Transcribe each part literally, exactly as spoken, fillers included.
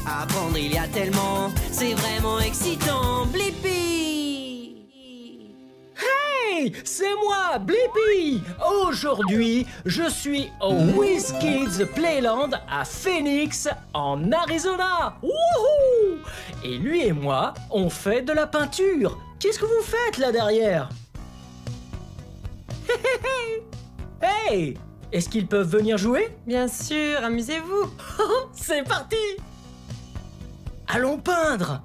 Apprendre, il y a tellement, c'est vraiment excitant. Blippi! Hey, c'est moi, Blippi! Aujourd'hui, je suis au WizKids Playland à Phoenix, en Arizona. Wouhou! Et lui et moi, on fait de la peinture. Qu'est-ce que vous faites là derrière? Hey! Est-ce qu'ils peuvent venir jouer? Bien sûr, amusez-vous. C'est parti! Allons peindre!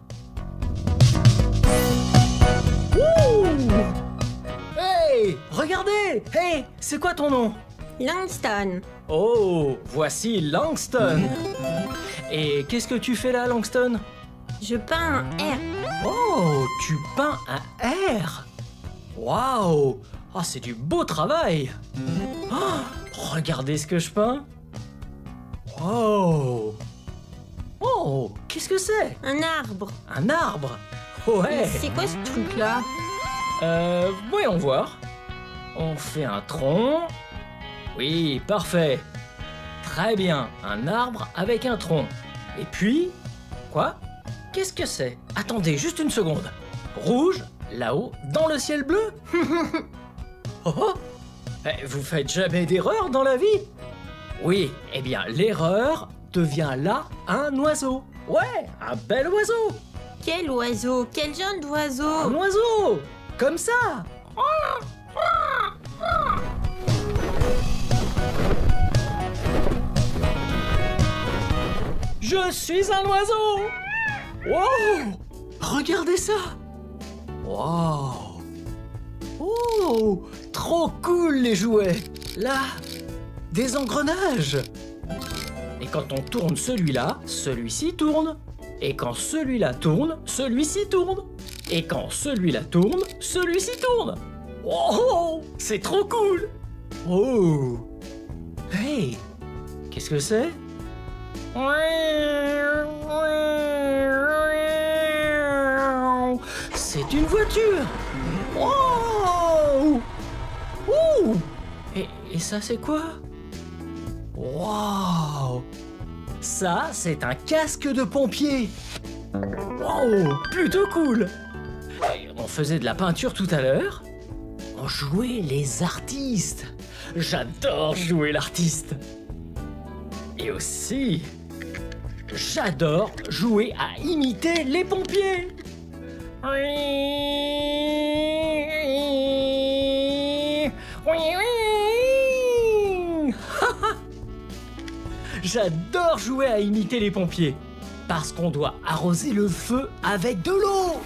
Wouh! Hey! Regardez! Hey! C'est quoi ton nom? Langston. Oh! Voici Langston! Et qu'est-ce que tu fais là, Langston? Je peins un R. Oh! Tu peins un R! Waouh! Ah, c'est du beau travail! Oh, regardez ce que je peins! Oh! Oh! Qu'est-ce que c'est? Un arbre. Un arbre? Ouais! C'est quoi ce truc-là? Euh, voyons voir. On fait un tronc. Oui, parfait. Très bien, un arbre avec un tronc. Et puis... Quoi? Qu'est-ce que c'est? Attendez, juste une seconde. Rouge, là-haut, dans le ciel bleu? Oh, oh. Eh, vous faites jamais d'erreur dans la vie? Oui, eh bien, l'erreur devient là un oiseau. Ouais, un bel oiseau. Quel oiseau? Quel genre d'oiseau? Un oiseau! Comme ça! Je suis un oiseau! Wow! Regardez ça! Wow! Oh! Trop cool les jouets! Là, des engrenages! Et quand on tourne celui-là, celui-ci tourne. Et quand celui-là tourne, celui-ci tourne. Et quand celui-là tourne, celui-ci tourne. Oh, c'est trop cool. Oh. Hey, qu'est-ce que c'est? C'est une voiture. Wow. Ouh. Et, et ça, c'est quoi? Wow. Ça, c'est un casque de pompier. Wow, plutôt cool. Et on faisait de la peinture tout à l'heure. On jouait les artistes. J'adore jouer l'artiste. Et aussi, j'adore jouer à imiter les pompiers. J'adore jouer à imiter les pompiers, parce qu'on doit arroser le feu avec de l'eau.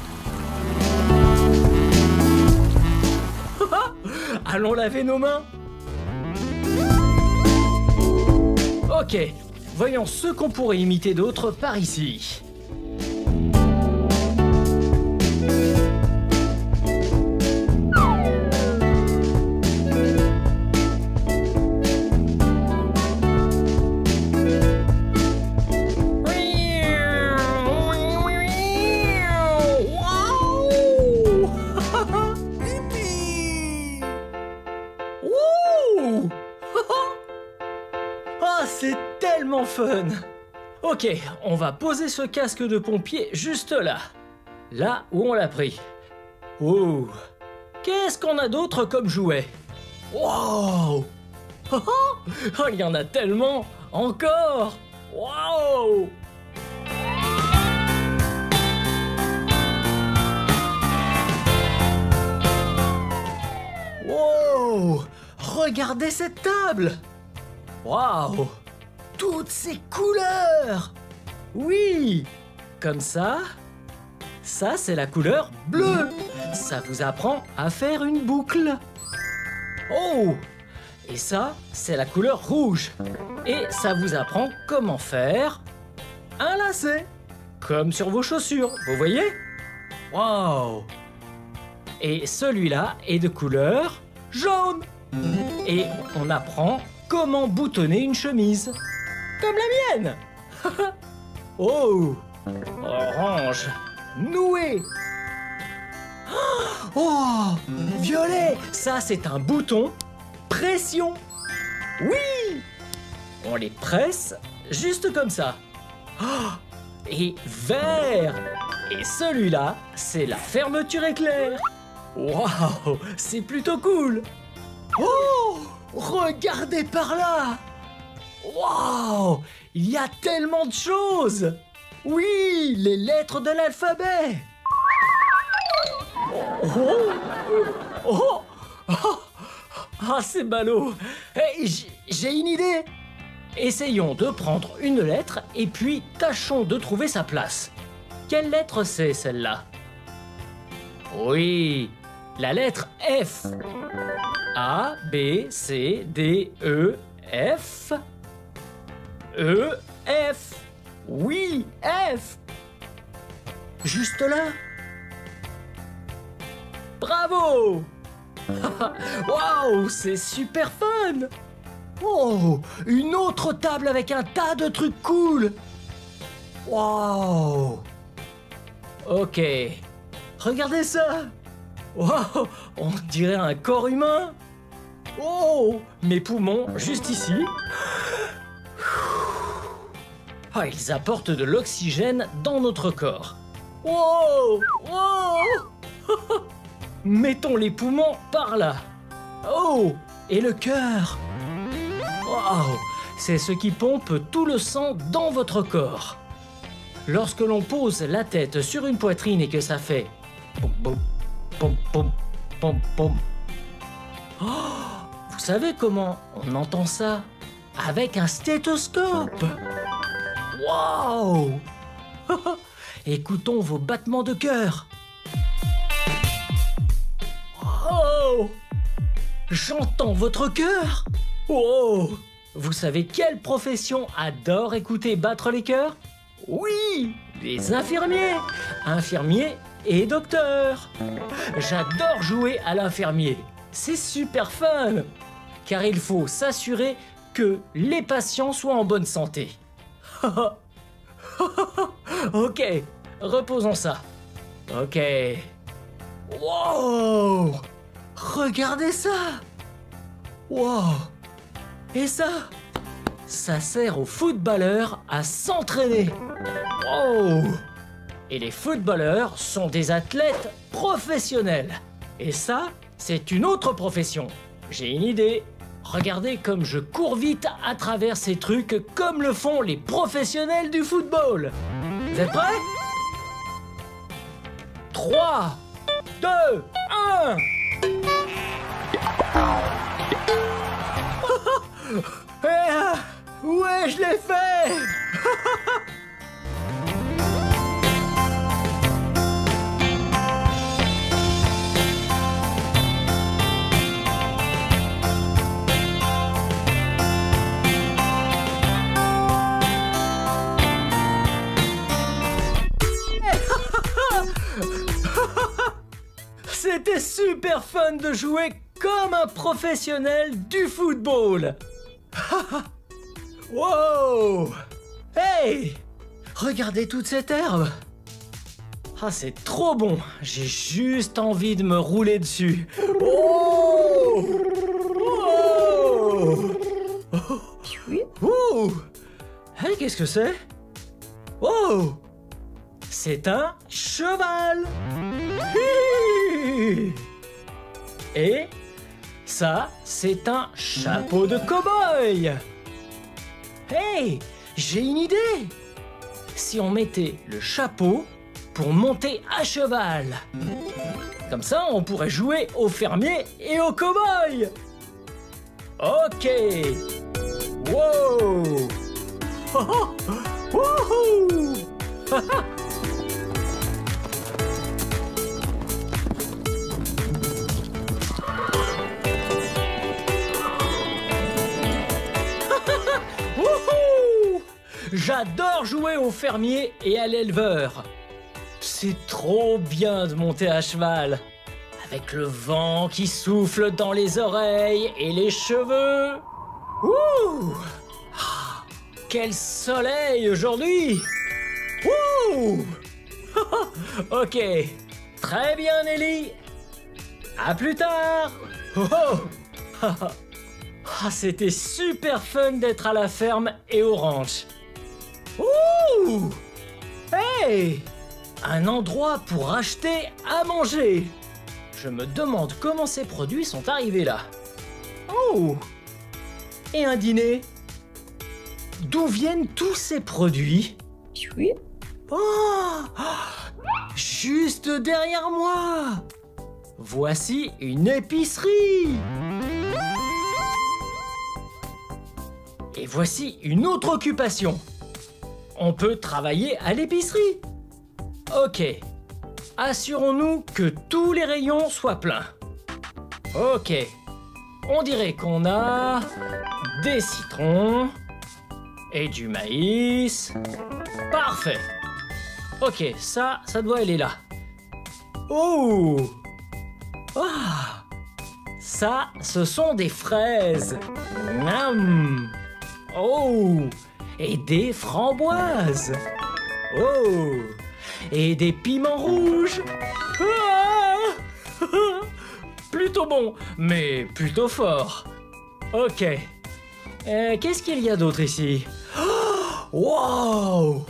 Allons laver nos mains. Ok, voyons ce qu'on pourrait imiter d'autre par ici. C'est tellement fun! Ok, on va poser ce casque de pompier juste là. Là où on l'a pris. Oh! Qu'est-ce qu'on a d'autre comme jouet? Wow! Oh, il y en a tellement! Encore! Wow! Wow! Regardez cette table! Waouh! Toutes ces couleurs! Oui! Comme ça. Ça, c'est la couleur bleue. Ça vous apprend à faire une boucle. Oh! Et ça, c'est la couleur rouge. Et ça vous apprend comment faire un lacet. Comme sur vos chaussures, vous voyez? Waouh! Et celui-là est de couleur jaune. Et on apprend comment boutonner une chemise. Comme la mienne. Oh! Orange. Noué. Oh! Violet. Ça, c'est un bouton. Pression. Oui! On les presse juste comme ça. Oh, et vert. Et celui-là, c'est la fermeture éclair. Waouh, c'est plutôt cool. Oh, regardez par là. Waouh, il y a tellement de choses. Oui, les lettres de l'alphabet. Oh, oh, oh, ah, c'est ballot. Hey, j'ai une idée. Essayons de prendre une lettre et puis tâchons de trouver sa place. Quelle lettre c'est celle-là? Oui, la lettre F. A, B, C, D, E, F. E, F. Oui, F. Juste là. Bravo. Waouh, c'est super fun. Oh, une autre table avec un tas de trucs cool. Waouh. Ok, regardez ça. Waouh, on dirait un corps humain. Oh, mes poumons, juste ici. Ah, ils apportent de l'oxygène dans notre corps. Wow, wow. Mettons les poumons par là. Oh, et le cœur. Wow, c'est ce qui pompe tout le sang dans votre corps. Lorsque l'on pose la tête sur une poitrine et que ça fait pom pom pom pom pom pom. Oh, vous savez comment on entend ça? Avec un stéthoscope. Waouh. Écoutons vos battements de cœur. Oh, j'entends votre cœur. Oh, vous savez quelle profession adore écouter battre les cœurs? Oui, les infirmiers. Infirmiers et docteurs. J'adore jouer à l'infirmier. C'est super fun. Car il faut s'assurer que les patients soient en bonne santé. Ok, reposons ça. Ok. Wow! Regardez ça! Wow! Et ça? Ça sert aux footballeurs à s'entraîner. Wow! Et les footballeurs sont des athlètes professionnels. Et ça, c'est une autre profession. J'ai une idée. Regardez comme je cours vite à travers ces trucs comme le font les professionnels du football. Vous êtes prêts? trois, deux, un. Ouais, je l'ai fait. C'était super fun de jouer comme un professionnel du football. Wow! Hey! Regardez toute cette herbe. Ah, c'est trop bon. J'ai juste envie de me rouler dessus. Oh! Oh! Oh! Hey, qu'est-ce que c'est? Oh! C'est un cheval. Et ça, c'est un chapeau de cow-boy. Hey, j'ai une idée. Si on mettait le chapeau pour monter à cheval. Comme ça, on pourrait jouer au fermier et au cow-boy. Ok. Wow. Oh, oh. Wouhou. J'adore jouer au fermier et à l'éleveur. C'est trop bien de monter à cheval. Avec le vent qui souffle dans les oreilles et les cheveux. Ouh! Ah, quel soleil aujourd'hui! Ouh! Ok. Très bien, Nelly. À plus tard. Oh oh. Ah, c'était super fun d'être à la ferme et au ranch. Ouh! Hé! Un endroit pour acheter à manger. Je me demande comment ces produits sont arrivés là. Oh! Et un dîner? D'où viennent tous ces produits? Oui. Oh! Juste derrière moi! Voici une épicerie! Et voici une autre occupation. On peut travailler à l'épicerie. Ok. Assurons-nous que tous les rayons soient pleins. Ok. On dirait qu'on a des citrons et du maïs. Parfait. Ok, ça, ça doit aller là. Oh! Ah! Ça, ce sont des fraises. Miam! Oh! Et des framboises. Oh! Et des piments rouges. Ah! Plutôt bon, mais plutôt fort. Ok. Euh, Qu'est-ce qu'il y a d'autre ici? Oh! Wow!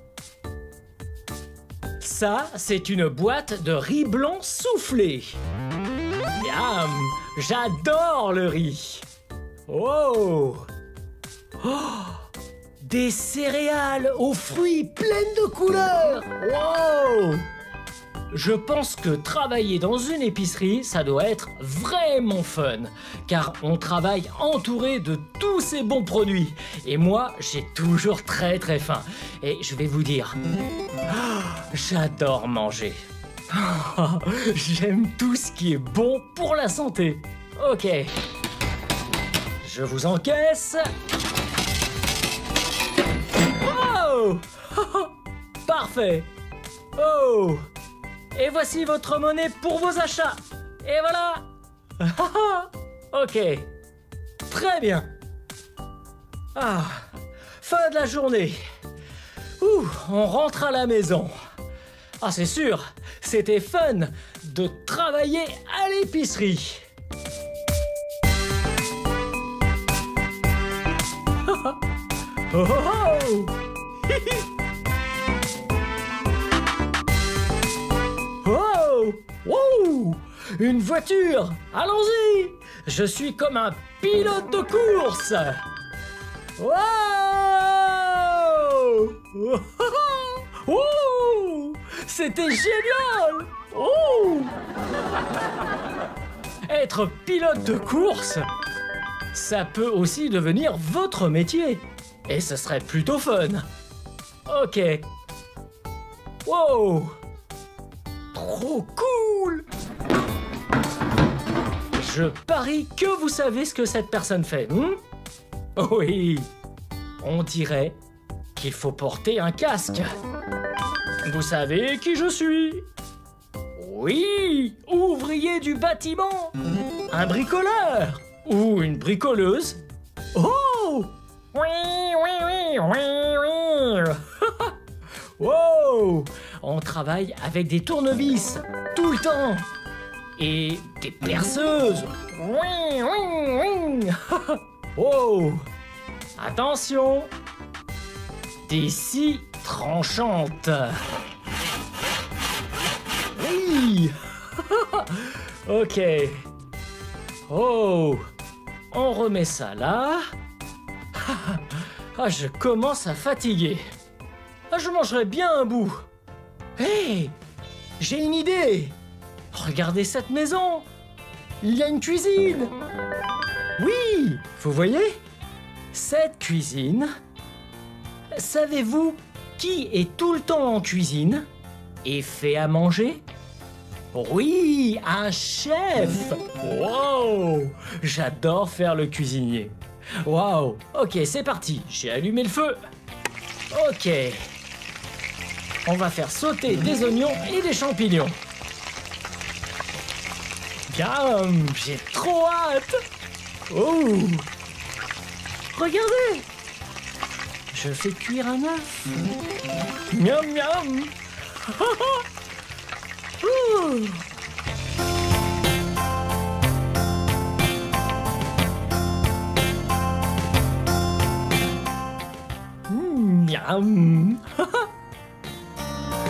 Ça, c'est une boîte de riz blanc soufflé. Miam! J'adore le riz. Oh! Oh! Des céréales aux fruits pleines de couleurs. Wow! Je pense que travailler dans une épicerie, ça doit être vraiment fun, car on travaille entouré de tous ces bons produits. Et moi, j'ai toujours très très faim. Et je vais vous dire, j'adore manger. J'aime tout ce qui est bon pour la santé. Ok. Je vous encaisse. Oh! Parfait. Oh! Et voici votre monnaie pour vos achats. Et voilà. Ok. Très bien. Ah, fin de la journée. Ouh, on rentre à la maison. Ah, c'est sûr, c'était fun de travailler à l'épicerie. Oh, oh, oh. Oh! Wow! Une voiture! Allons-y! Je suis comme un pilote de course! Wow! Oh! C'était génial! Oh! Être pilote de course, ça peut aussi devenir votre métier. Et ce serait plutôt fun. Ok. Wow! Trop cool! Je parie que vous savez ce que cette personne fait, hmm? Oui, on dirait qu'il faut porter un casque. Vous savez qui je suis? Oui, ouvrier du bâtiment, un bricoleur ou une bricoleuse. Oh! Oui, oui, oui, oui, oui. Wow! On travaille avec des tournevis tout le temps. Et des perceuses. Oui, oui, oui. Wow! Attention! Des scies tranchantes. Oui! Ok. Oh! On remet ça là. Ah, je commence à fatiguer. Ah, je mangerai bien un bout. Hé! Hey, j'ai une idée! Regardez cette maison! Il y a une cuisine! Oui! Vous voyez? Cette cuisine... Savez-vous qui est tout le temps en cuisine et fait à manger? Oui! Un chef! Wow! J'adore faire le cuisinier. Wow! Ok, c'est parti. J'ai allumé le feu. Ok. On va faire sauter des oignons et des champignons. Miam, j'ai trop hâte. Oh! Regardez! Je fais cuire un œuf. Miam, miam. Oh. Mmh, miam.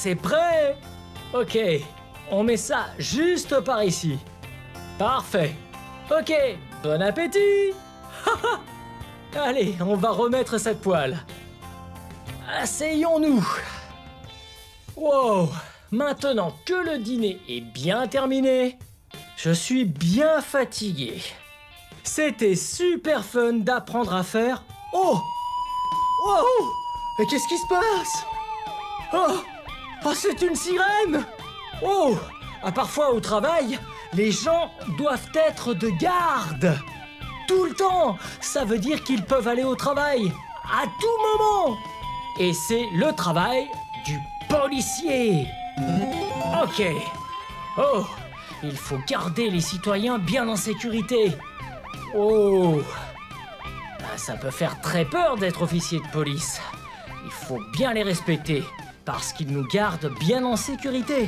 c'est prêt. Ok, on met ça juste par ici. Parfait. Ok, bon appétit. Allez, on va remettre cette poêle. Asseyons-nous. Wow, maintenant que le dîner est bien terminé, je suis bien fatigué. C'était super fun d'apprendre à faire... Oh! Wow! Mais qu'est-ce qui se passe? Oh! Oh, c'est une sirène! Oh! Ah, parfois au travail, les gens doivent être de garde. Tout le temps! Ça veut dire qu'ils peuvent aller au travail à tout moment. Et c'est le travail du policier. Ok. Oh! Il faut garder les citoyens bien en sécurité. Oh! Ah, ça peut faire très peur d'être officier de police. Il faut bien les respecter, parce qu'ils nous gardent bien en sécurité.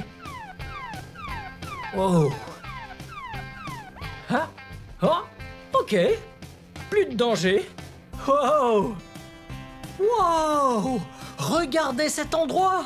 Oh! Ah! Oh! Ok! Plus de danger. Wow! Wow! Regardez cet endroit!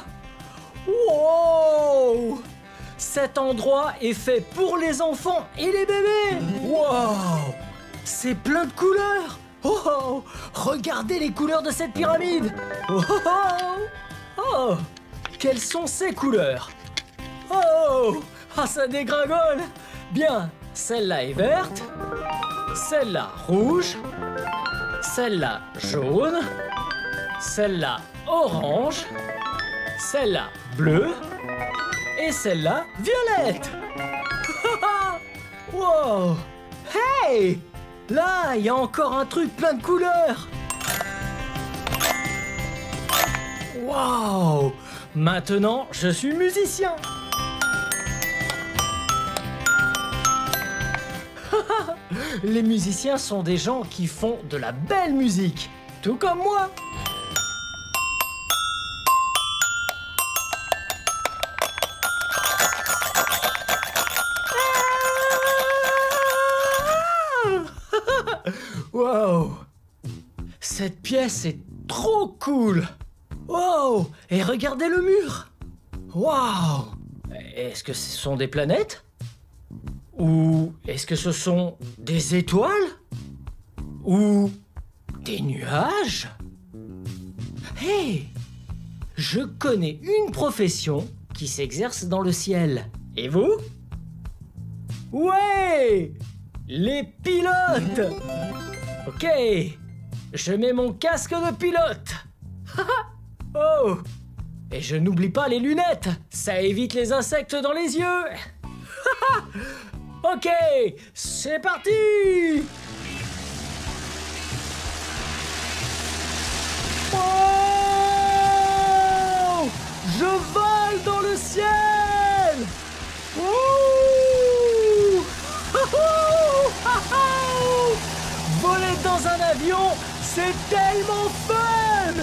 Wow! Cet endroit est fait pour les enfants et les bébés! Wow! C'est plein de couleurs! Oh! Regardez les couleurs de cette pyramide! Oh! Oh! Quelles sont ces couleurs? Oh! Ah, ça dégringole! Bien, celle-là est verte, celle-là rouge, celle-là jaune, celle-là orange, celle-là bleue et celle-là violette. Wow! Hey! Là, il y a encore un truc plein de couleurs. Wow! Maintenant, je suis musicien. Les musiciens sont des gens qui font de la belle musique, tout comme moi. Wow! Cette pièce est trop cool! Wow! Et regardez le mur! Wow! Est-ce que ce sont des planètes? Ou est-ce que ce sont des étoiles? Ou des nuages? Hey! Je connais une profession qui s'exerce dans le ciel. Et vous? Ouais! Les pilotes! Ok, je mets mon casque de pilote. Oh! Et je n'oublie pas les lunettes, ça évite les insectes dans les yeux. Ok, c'est parti! Oh! Je vole dans le ciel! Ouh! Voler dans un avion, c'est tellement fun!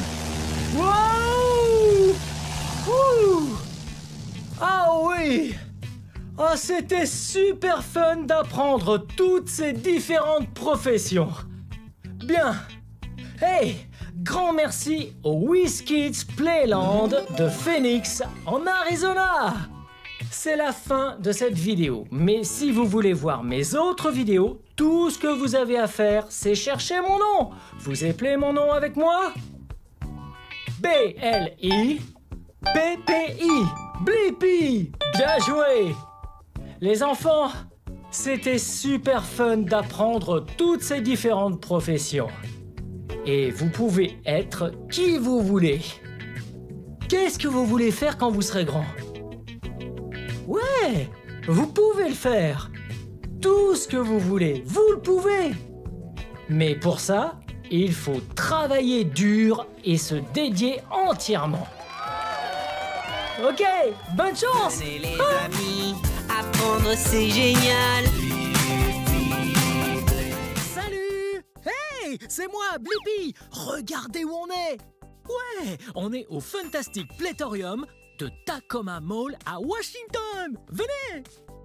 Wow! Ouh! Ah oui! Ah, c'était super fun d'apprendre toutes ces différentes professions. Bien. Hey! Grand merci au WizKids Playland de Phoenix en Arizona! C'est la fin de cette vidéo, mais si vous voulez voir mes autres vidéos, tout ce que vous avez à faire, c'est chercher mon nom. Vous appelez mon nom avec moi? B L I P P I. Blippi. Bien joué. Les enfants, c'était super fun d'apprendre toutes ces différentes professions. Et vous pouvez être qui vous voulez. Qu'est-ce que vous voulez faire quand vous serez grand? Ouais, vous pouvez le faire. Tout ce que vous voulez, vous le pouvez. Mais pour ça, il faut travailler dur et se dédier entièrement. Ok, bonne chance. C'est les amis, apprendre c'est génial. Salut! Hey, c'est moi, Blippi. Regardez où on est. Ouais, on est au Fantastic Planétorium de Tacoma Mall à Washington. Venez!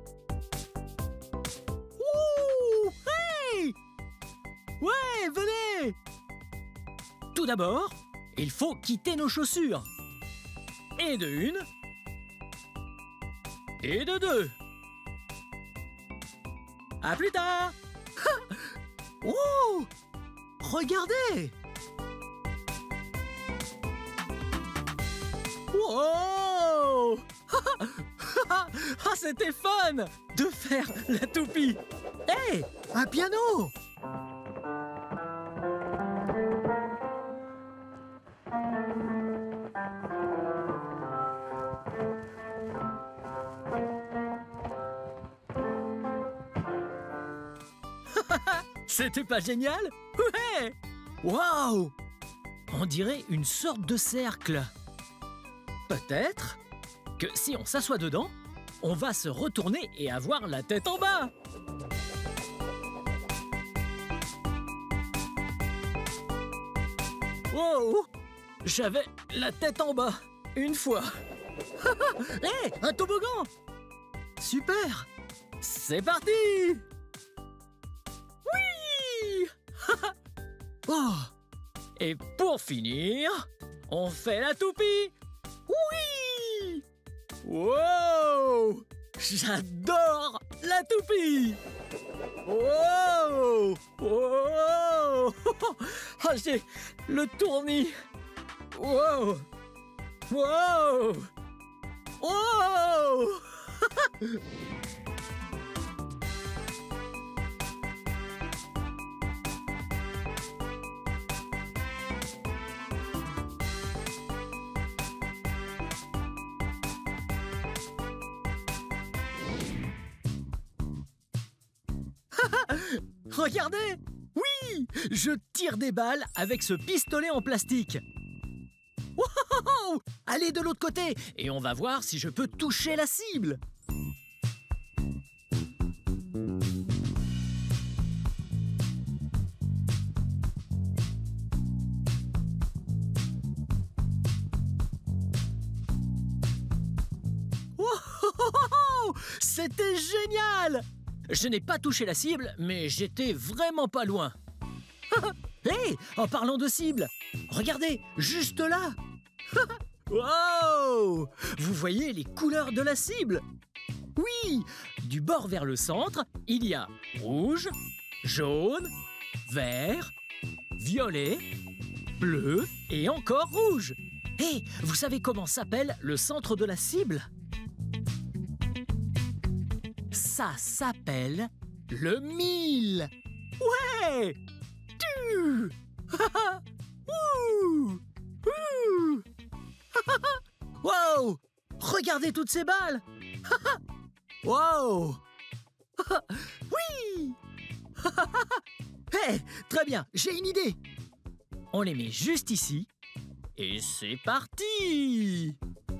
Ouh! Hey! Ouais, venez! Tout d'abord, il faut quitter nos chaussures. Et de une, Et de deux. À plus tard. Oh! Regardez! Wow! Ah, c'était fun de faire la toupie. Hé, hey, un piano! C'était pas génial? Ouais! Waouh! On dirait une sorte de cercle. Peut-être que si on s'assoit dedans, on va se retourner et avoir la tête en bas. Wow! J'avais la tête en bas, une fois. Hé, hey, un toboggan! Super! C'est parti! Oui! Oh! Et pour finir, on fait la toupie! Oui! Wow! J'adore la toupie! Wow! Wow! Ah, j'ai le tournis! Wow! Wow! Wow! Regardez! Oui! Je tire des balles avec ce pistolet en plastique. Wow! Allez de l'autre côté et on va voir si je peux toucher la cible. Wow! C'était génial! Je n'ai pas touché la cible, mais j'étais vraiment pas loin. Hé, hey, en parlant de cible, regardez, juste là. Wow! Vous voyez les couleurs de la cible? Oui, du bord vers le centre, il y a rouge, jaune, vert, violet, bleu et encore rouge. Hé, hey, vous savez comment s'appelle le centre de la cible? Ça s'appelle le mille. Ouais! Tu! Wow! Regardez toutes ces balles! Wow! Oui! Hey, très bien, j'ai une idée. On les met juste ici et c'est parti!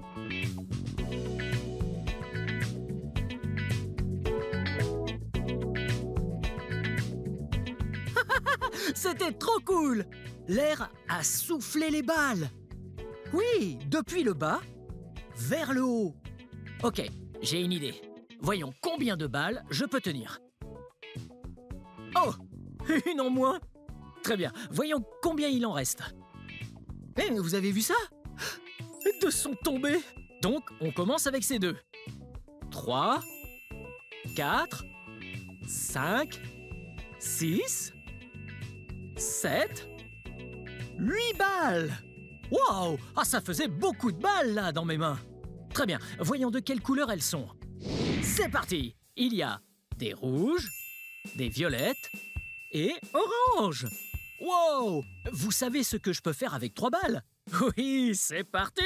C'était trop cool! L'air a soufflé les balles. Oui, depuis le bas vers le haut. Ok, j'ai une idée. Voyons combien de balles je peux tenir. Oh! Une en moins. Très bien, voyons combien il en reste. Eh, mais vous avez vu ça? Deux sont tombés. Donc, on commence avec ces deux. Trois, quatre, cinq, six, sept, huit balles. Wow! Ah, ça faisait beaucoup de balles, là, dans mes mains. Très bien, voyons de quelle couleur elles sont. C'est parti! Il y a des rouges, des violettes et oranges. Wow! Vous savez ce que je peux faire avec trois balles? Oui, c'est parti!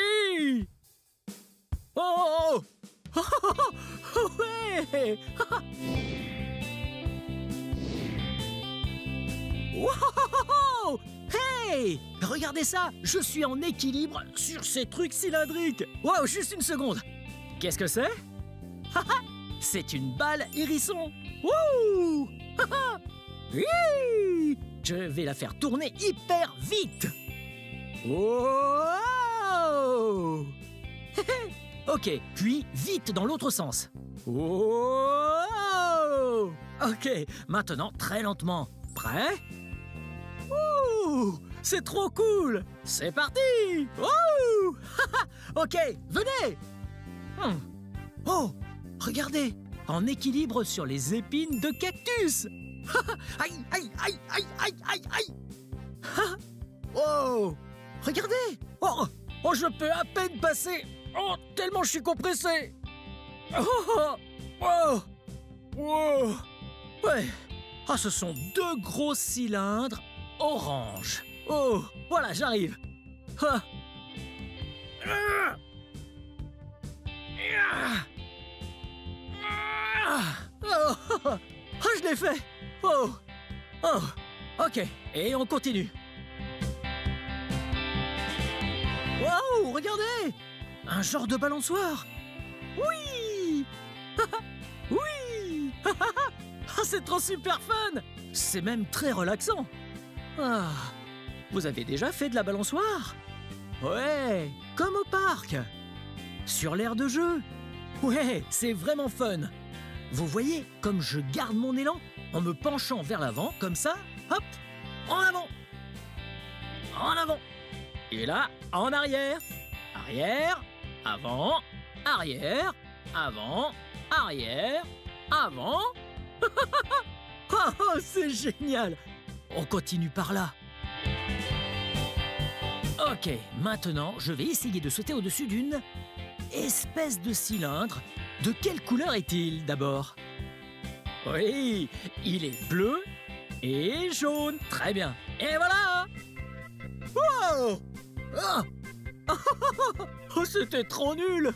Oh! Oh, oh, oh ouais! Wow! Hey! Regardez ça! Je suis en équilibre sur ces trucs cylindriques! Wow, juste une seconde! Qu'est-ce que c'est? C'est une balle hérisson! Wouh! Oui! Je vais la faire tourner hyper vite! Wow! Ok, puis vite dans l'autre sens. Wow! Ok, maintenant très lentement. Prêt? Ouh! C'est trop cool! C'est parti! Ouh! Ok, venez! Hmm. Oh! regardez, en équilibre sur les épines de cactus. Aïe, aïe, aïe, aïe, aïe, aïe, aïe. Oh, regardez. Oh, oh, je peux à peine passer. Oh, tellement je suis compressé. Oh, oh, oh. Ouais. Ah, ce sont deux gros cylindres orange. Oh, voilà, j'arrive. Ah. Ah. Ah. Oh, oh, je l'ai fait. Oh, oh, ok, et on continue. Waouh, regardez, un genre de balançoire. Oui. Oui. Ah, c'est trop super fun. C'est même très relaxant. Ah, vous avez déjà fait de la balançoire? Ouais, comme au parc. Sur l'aire de jeu. Ouais, c'est vraiment fun. Vous voyez comme je garde mon élan en me penchant vers l'avant, comme ça, hop, en avant. En avant. Et là, en arrière. Arrière, avant, arrière, avant, arrière, avant. Oh, c'est génial. On continue par là. Ok, maintenant, je vais essayer de sauter au-dessus d'une espèce de cylindre. De quelle couleur est-il d'abord? Oui, il est bleu et jaune. Très bien. Et voilà. Wow. Ah. Oh, c'était trop nul.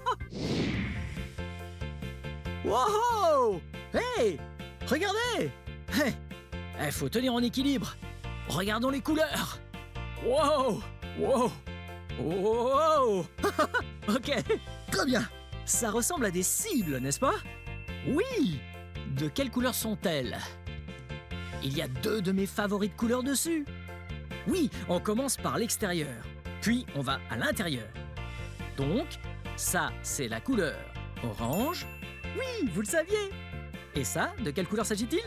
Wow. Hey, regardez. Hey, il faut tenir en équilibre. Regardons les couleurs. Wow. Wow. Wow. Ok, très bien. Ça ressemble à des cibles, n'est-ce pas? Oui. De quelle couleur sont-elles? Il y a deux de mes favorites couleurs dessus. Oui, on commence par l'extérieur, puis on va à l'intérieur. Donc, ça, c'est la couleur orange. Oui, vous le saviez. Et ça, de quelle couleur s'agit-il?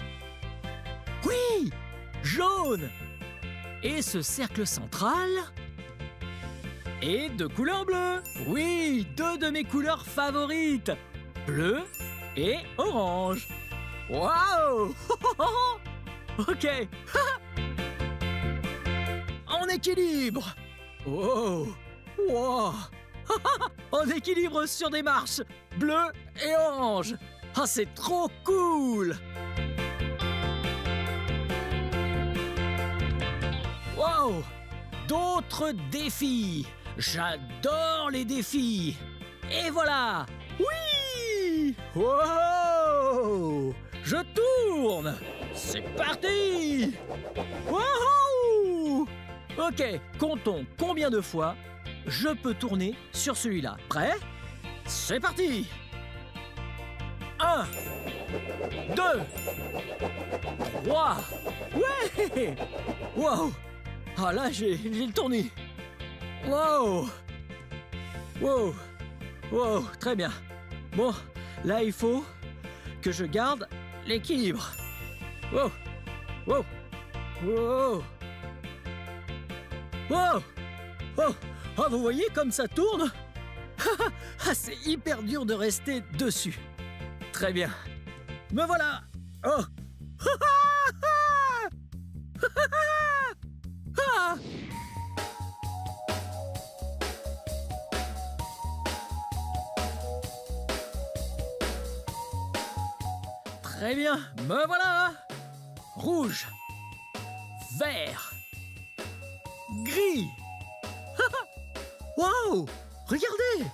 Oui, jaune. Et ce cercle central est de couleur bleue. Oui, deux de mes couleurs favorites. Bleu et orange. Waouh. Ok. En équilibre. Oh. Wow. En équilibre sur des marches. Bleu et orange. Ah, c'est trop cool. Wow. D'autres défis. J'adore les défis. Et voilà. Oui. Wow. Je tourne. C'est parti. Wouhou. Ok, comptons combien de fois je peux tourner sur celui-là. Prêt? C'est parti. Un. Deux. Trois. Ouais. Wow. Ah là, j'ai le tourné. Wow. Wow. Wow, très bien. Bon, là, il faut que je garde l'équilibre. Wow. Wow. Wow. Wow. Oh. Oh, vous voyez comme ça tourne? Ah, c'est hyper dur de rester dessus. Très bien. Me voilà. Oh. Ah. Très bien, me voilà. Rouge, vert, gris. Wow, regardez.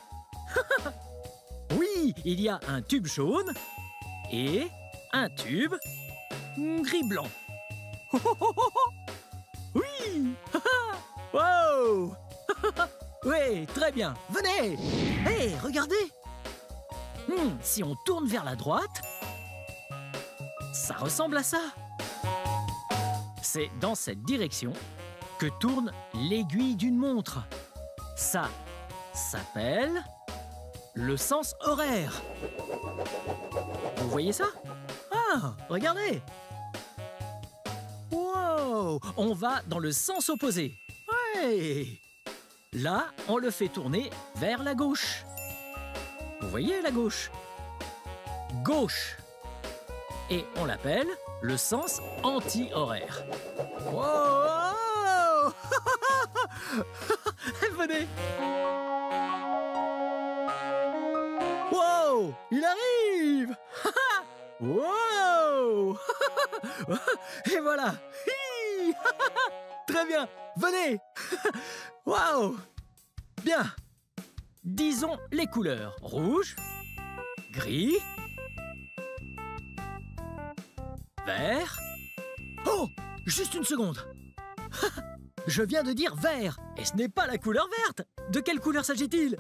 Oui, il y a un tube jaune et un tube gris-blanc. Oui. Wow. Oui, très bien. Venez. Hé, hey, regardez. Hmm, si on tourne vers la droite, ça ressemble à ça. C'est dans cette direction que tourne l'aiguille d'une montre. Ça s'appelle le sens horaire. Vous voyez ça? Ah, regardez. Wow, on va dans le sens opposé. Ouais. Là, on le fait tourner vers la gauche. Vous voyez la gauche? gauche. Et on l'appelle le sens anti-horaire. Wow! Venez! Wow! Il arrive! Wow! Et voilà! Très bien! Venez! Wow! Bien! Disons les couleurs. Rouge, gris, vert. Oh! Juste une seconde! Je viens de dire vert, et ce n'est pas la couleur verte. De quelle couleur s'agit-il?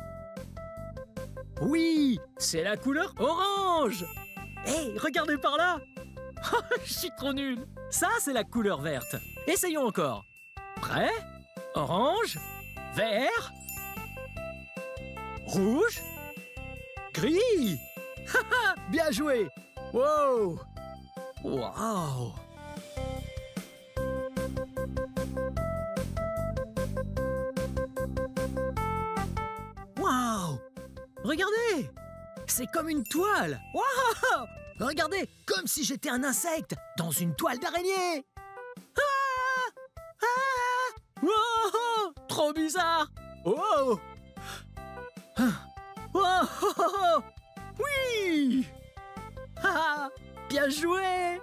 Oui, c'est la couleur orange. Hé, hey, regardez par là. Je suis trop nul. Ça, c'est la couleur verte. Essayons encore. Prêt? Orange, vert, rouge, gris. Bien joué. Wow. Wow. Wow! Regardez! C'est comme une toile! Wow! Regardez, comme si j'étais un insecte dans une toile d'araignée! Ah! Ah! Wow! Trop bizarre! Oh! Oh! Oui! Ah! Bien joué!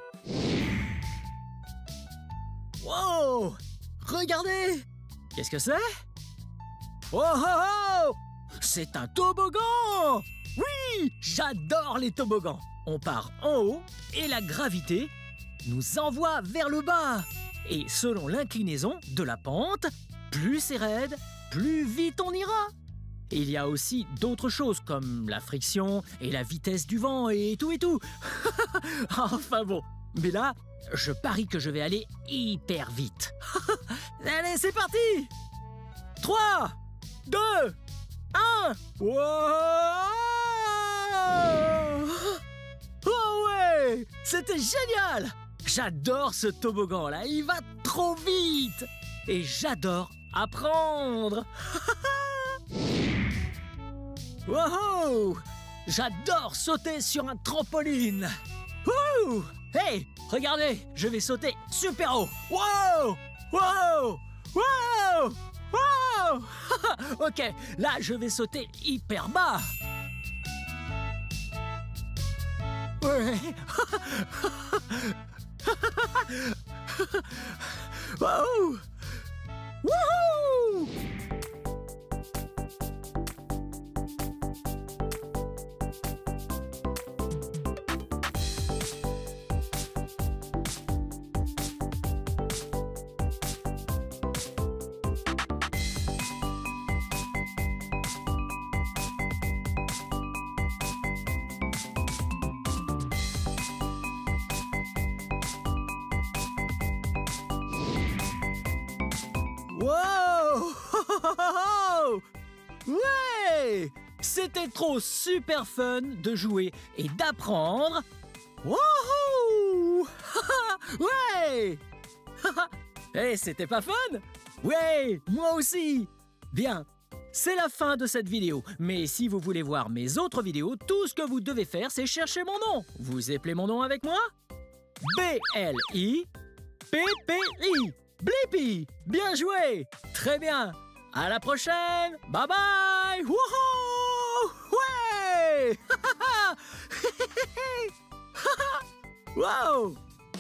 Wow! Regardez! Qu'est-ce que c'est? Oh oh oh! C'est un toboggan! Oui! J'adore les toboggans! On part en haut et la gravité nous envoie vers le bas. Et selon l'inclinaison de la pente, plus c'est raide, plus vite on ira. Il y a aussi d'autres choses comme la friction et la vitesse du vent et tout et tout. Enfin bon, mais là, je parie que je vais aller hyper vite. Allez, c'est parti! trois, deux, un. Wow! Oh ouais! C'était génial! J'adore ce toboggan là, il va trop vite! Et j'adore apprendre! Wow! J'adore sauter sur un trampoline! Wouh! Hey! Regardez! Je vais sauter super haut! Wow! Wow! Wow! Wow! Ok, là je vais sauter hyper bas! Ouais! Wow! Wouhou! Wow! Ouais! C'était trop super fun de jouer et d'apprendre. Wouhou! Ouais! Eh, c'était pas fun? Ouais, moi aussi! Bien, c'est la fin de cette vidéo. Mais si vous voulez voir mes autres vidéos, tout ce que vous devez faire, c'est chercher mon nom. Vous appelez mon nom avec moi? B L I P P I. Blippi! Bien joué! Très bien! À la prochaine! Bye bye! Wouhou! Ouais! Wow!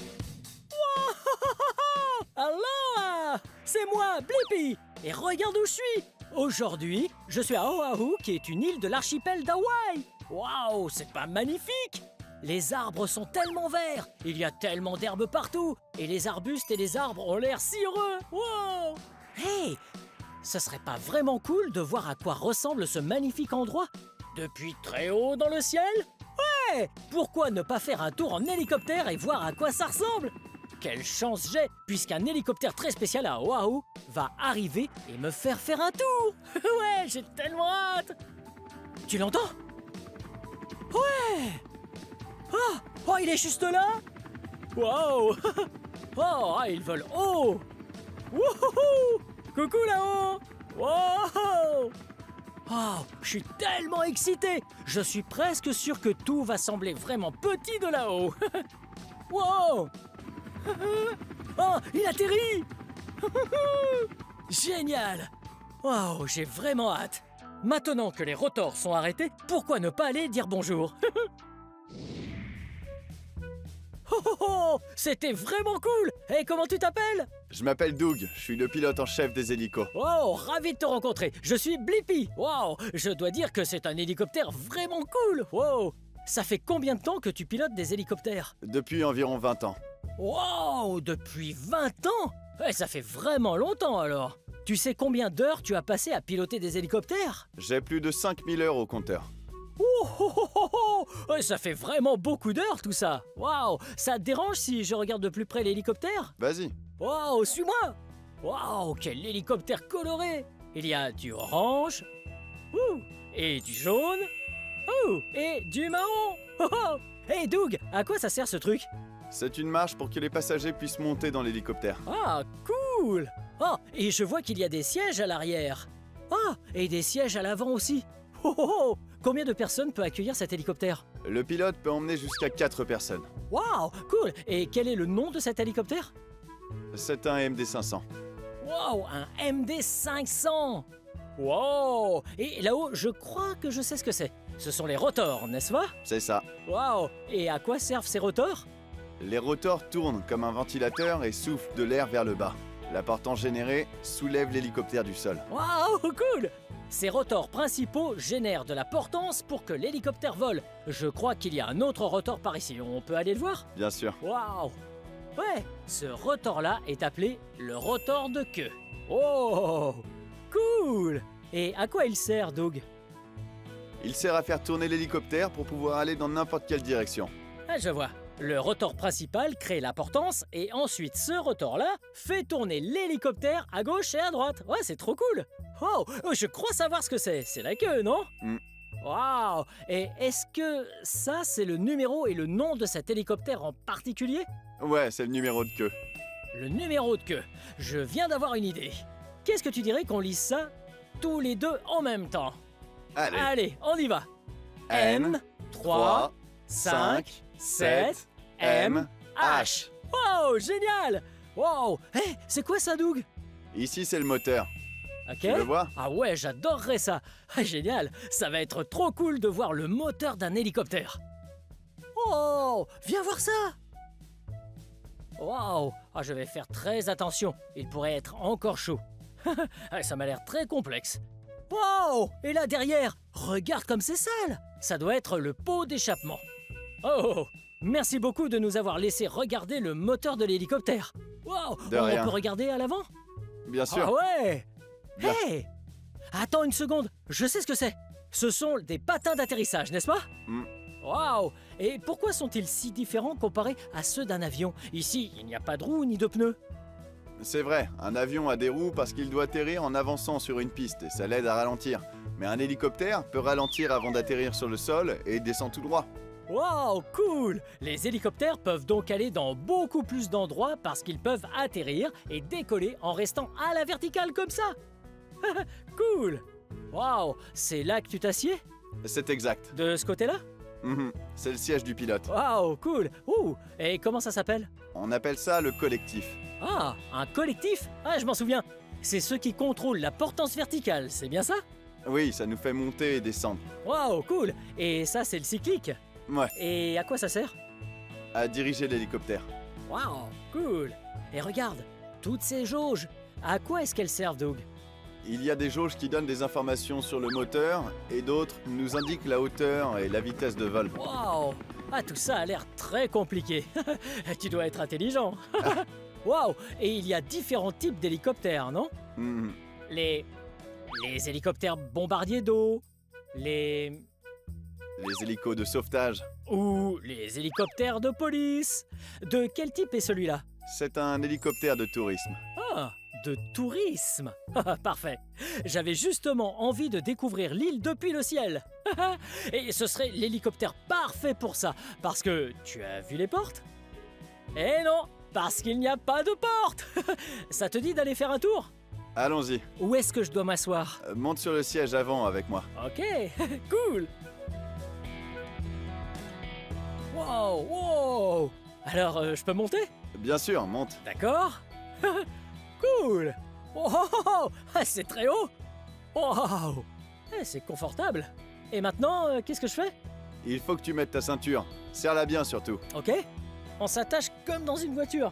Alors, c'est moi, Blippi! Et regarde où je suis! Aujourd'hui, je suis à Oahu, qui est une île de l'archipel d'Hawaï! Waouh! C'est pas magnifique? Les arbres sont tellement verts, il y a tellement d'herbes partout, et les arbustes et les arbres ont l'air si heureux. Wow! Hey! Ce serait pas vraiment cool de voir à quoi ressemble ce magnifique endroit depuis très haut dans le ciel? Ouais! Pourquoi ne pas faire un tour en hélicoptère et voir à quoi ça ressemble? Quelle chance j'ai, puisqu'un hélicoptère très spécial à Oahu va arriver et me faire faire un tour. Ouais, j'ai tellement hâte. Tu l'entends? Ouais! Oh, oh, il est juste là? Wow! Oh, ah, ils volent haut! Wouhou! Coucou là-haut! Wow! Oh, je suis tellement excité! Je suis presque sûr que tout va sembler vraiment petit de là-haut. Wow! Oh, il atterrit! Génial! Wow, j'ai vraiment hâte. Maintenant que les rotors sont arrêtés, pourquoi ne pas aller dire bonjour? Oh, oh, oh, c'était vraiment cool! Et comment tu t'appelles? Je m'appelle Doug, je suis le pilote en chef des hélicos. Oh, ravi de te rencontrer. Je suis Blippi. Wow, je dois dire que c'est un hélicoptère vraiment cool. Wow, ça fait combien de temps que tu pilotes des hélicoptères? Depuis environ vingt ans. Wow, depuis vingt ans? Eh, ça fait vraiment longtemps alors. Tu sais combien d'heures tu as passé à piloter des hélicoptères? J'ai plus de cinq mille heures au compteur. Oh, oh, oh, oh, oh. Ouais, ça fait vraiment beaucoup d'heures tout ça. Waouh, ça te dérange si je regarde de plus près l'hélicoptère? Vas-y. Waouh, suis-moi. Waouh, quel hélicoptère coloré. Il y a du orange, ouh, et du jaune, ouh, et du marron. Oh, oh. Hey Doug, à quoi ça sert ce truc? C'est une marche pour que les passagers puissent monter dans l'hélicoptère. Ah, cool. Oh, et je vois qu'il y a des sièges à l'arrière. Ah, et des sièges à l'avant aussi. Oh, oh, oh. Combien de personnes peut accueillir cet hélicoptère? Le pilote peut emmener jusqu'à quatre personnes. Waouh, cool. Et quel est le nom de cet hélicoptère? C'est un M D cinq cents. Waouh, un M D cinq cents. Wow. Et là-haut, je crois que je sais ce que c'est. Ce sont les rotors, n'est-ce pas? C'est ça. Waouh. Et à quoi servent ces rotors? Les rotors tournent comme un ventilateur et soufflent de l'air vers le bas. La portance générée soulève l'hélicoptère du sol. Waouh, cool. Ces rotors principaux génèrent de la portance pour que l'hélicoptère vole. Je crois qu'il y a un autre rotor par ici. On peut aller le voir? Bien sûr. Waouh. Ouais, ce rotor-là est appelé le rotor de queue. Oh, cool. Et à quoi il sert, Doug? Il sert à faire tourner l'hélicoptère pour pouvoir aller dans n'importe quelle direction. Ah, je vois. Le rotor principal crée la portance et ensuite ce rotor-là fait tourner l'hélicoptère à gauche et à droite. Ouais, c'est trop cool. Oh, je crois savoir ce que c'est. C'est la queue, non? Mm. Waouh. Et est-ce que ça, c'est le numéro et le nom de cet hélicoptère en particulier? Ouais, c'est le numéro de queue. Le numéro de queue. Je viens d'avoir une idée. Qu'est-ce que tu dirais qu'on lise ça tous les deux en même temps? Allez. Allez, on y va. N, trois, cinq, sept, M, H. Wow, génial. Wow. Hé, c'est quoi ça, Doug? Ici, c'est le moteur. Ok. Tu le vois? Ah ouais, j'adorerais ça. Ah, génial. Ça va être trop cool de voir le moteur d'un hélicoptère. Oh, viens voir ça. Wow. Ah, je vais faire très attention. Il pourrait être encore chaud. Ah, ça m'a l'air très complexe. Wow. Et là derrière, regarde comme c'est sale. Ça doit être le pot d'échappement. Oh, merci beaucoup de nous avoir laissé regarder le moteur de l'hélicoptère. Wow. De On rien. peut regarder à l'avant? Bien sûr. Ah ouais. Bien. Hey. Attends une seconde, je sais ce que c'est. Ce sont des patins d'atterrissage, n'est-ce pas? Mm. Waouh. Et pourquoi sont-ils si différents comparés à ceux d'un avion? Ici, il n'y a pas de roues ni de pneus. C'est vrai, un avion a des roues parce qu'il doit atterrir en avançant sur une piste et ça l'aide à ralentir. Mais un hélicoptère peut ralentir avant d'atterrir sur le sol et descend tout droit. Waouh, cool. Les hélicoptères peuvent donc aller dans beaucoup plus d'endroits parce qu'ils peuvent atterrir et décoller en restant à la verticale comme ça. Cool. Waouh, c'est là que tu t'assieds? C'est exact. De ce côté-là? Mhm. C'est le siège du pilote. Waouh, cool. Ouh, et comment ça s'appelle? On appelle ça le collectif. Ah, un collectif? Ah, je m'en souviens. C'est ceux qui contrôlent la portance verticale, c'est bien ça? Oui, ça nous fait monter et descendre. Waouh, cool. Et ça, c'est le cyclique. Ouais, Et à quoi ça sert? à diriger l'hélicoptère. Waouh, cool. Et regarde, toutes ces jauges, à quoi est-ce qu'elles servent, Doug? Il y a des jauges qui donnent des informations sur le moteur et d'autres nous indiquent la hauteur et la vitesse de vol. Waouh. Ah, tout ça a l'air très compliqué. Tu dois être intelligent. Waouh. Et il y a différents types d'hélicoptères, non? Mhm. Les... Les hélicoptères bombardiers d'eau, les... Les hélicos de sauvetage. Ou les hélicoptères de police. De quel type est celui-là? C'est un hélicoptère de tourisme. Ah, de tourisme. Parfait. J'avais justement envie de découvrir l'île depuis le ciel. Et ce serait l'hélicoptère parfait pour ça. Parce que tu as vu les portes? Eh non, parce qu'il n'y a pas de porte. Ça te dit d'aller faire un tour? Allons-y. Où est-ce que je dois m'asseoir? Euh, monte sur le siège avant avec moi. Ok, cool. Wow, wow. Alors, euh, je peux monter? Bien sûr, monte. D'accord. Cool. Oh, oh, oh, oh. Ah, c'est très haut. Wow. Eh, c'est confortable. Et maintenant, euh, qu'est-ce que je fais? Il faut que tu mettes ta ceinture. Serre-la bien surtout. Ok. On s'attache comme dans une voiture.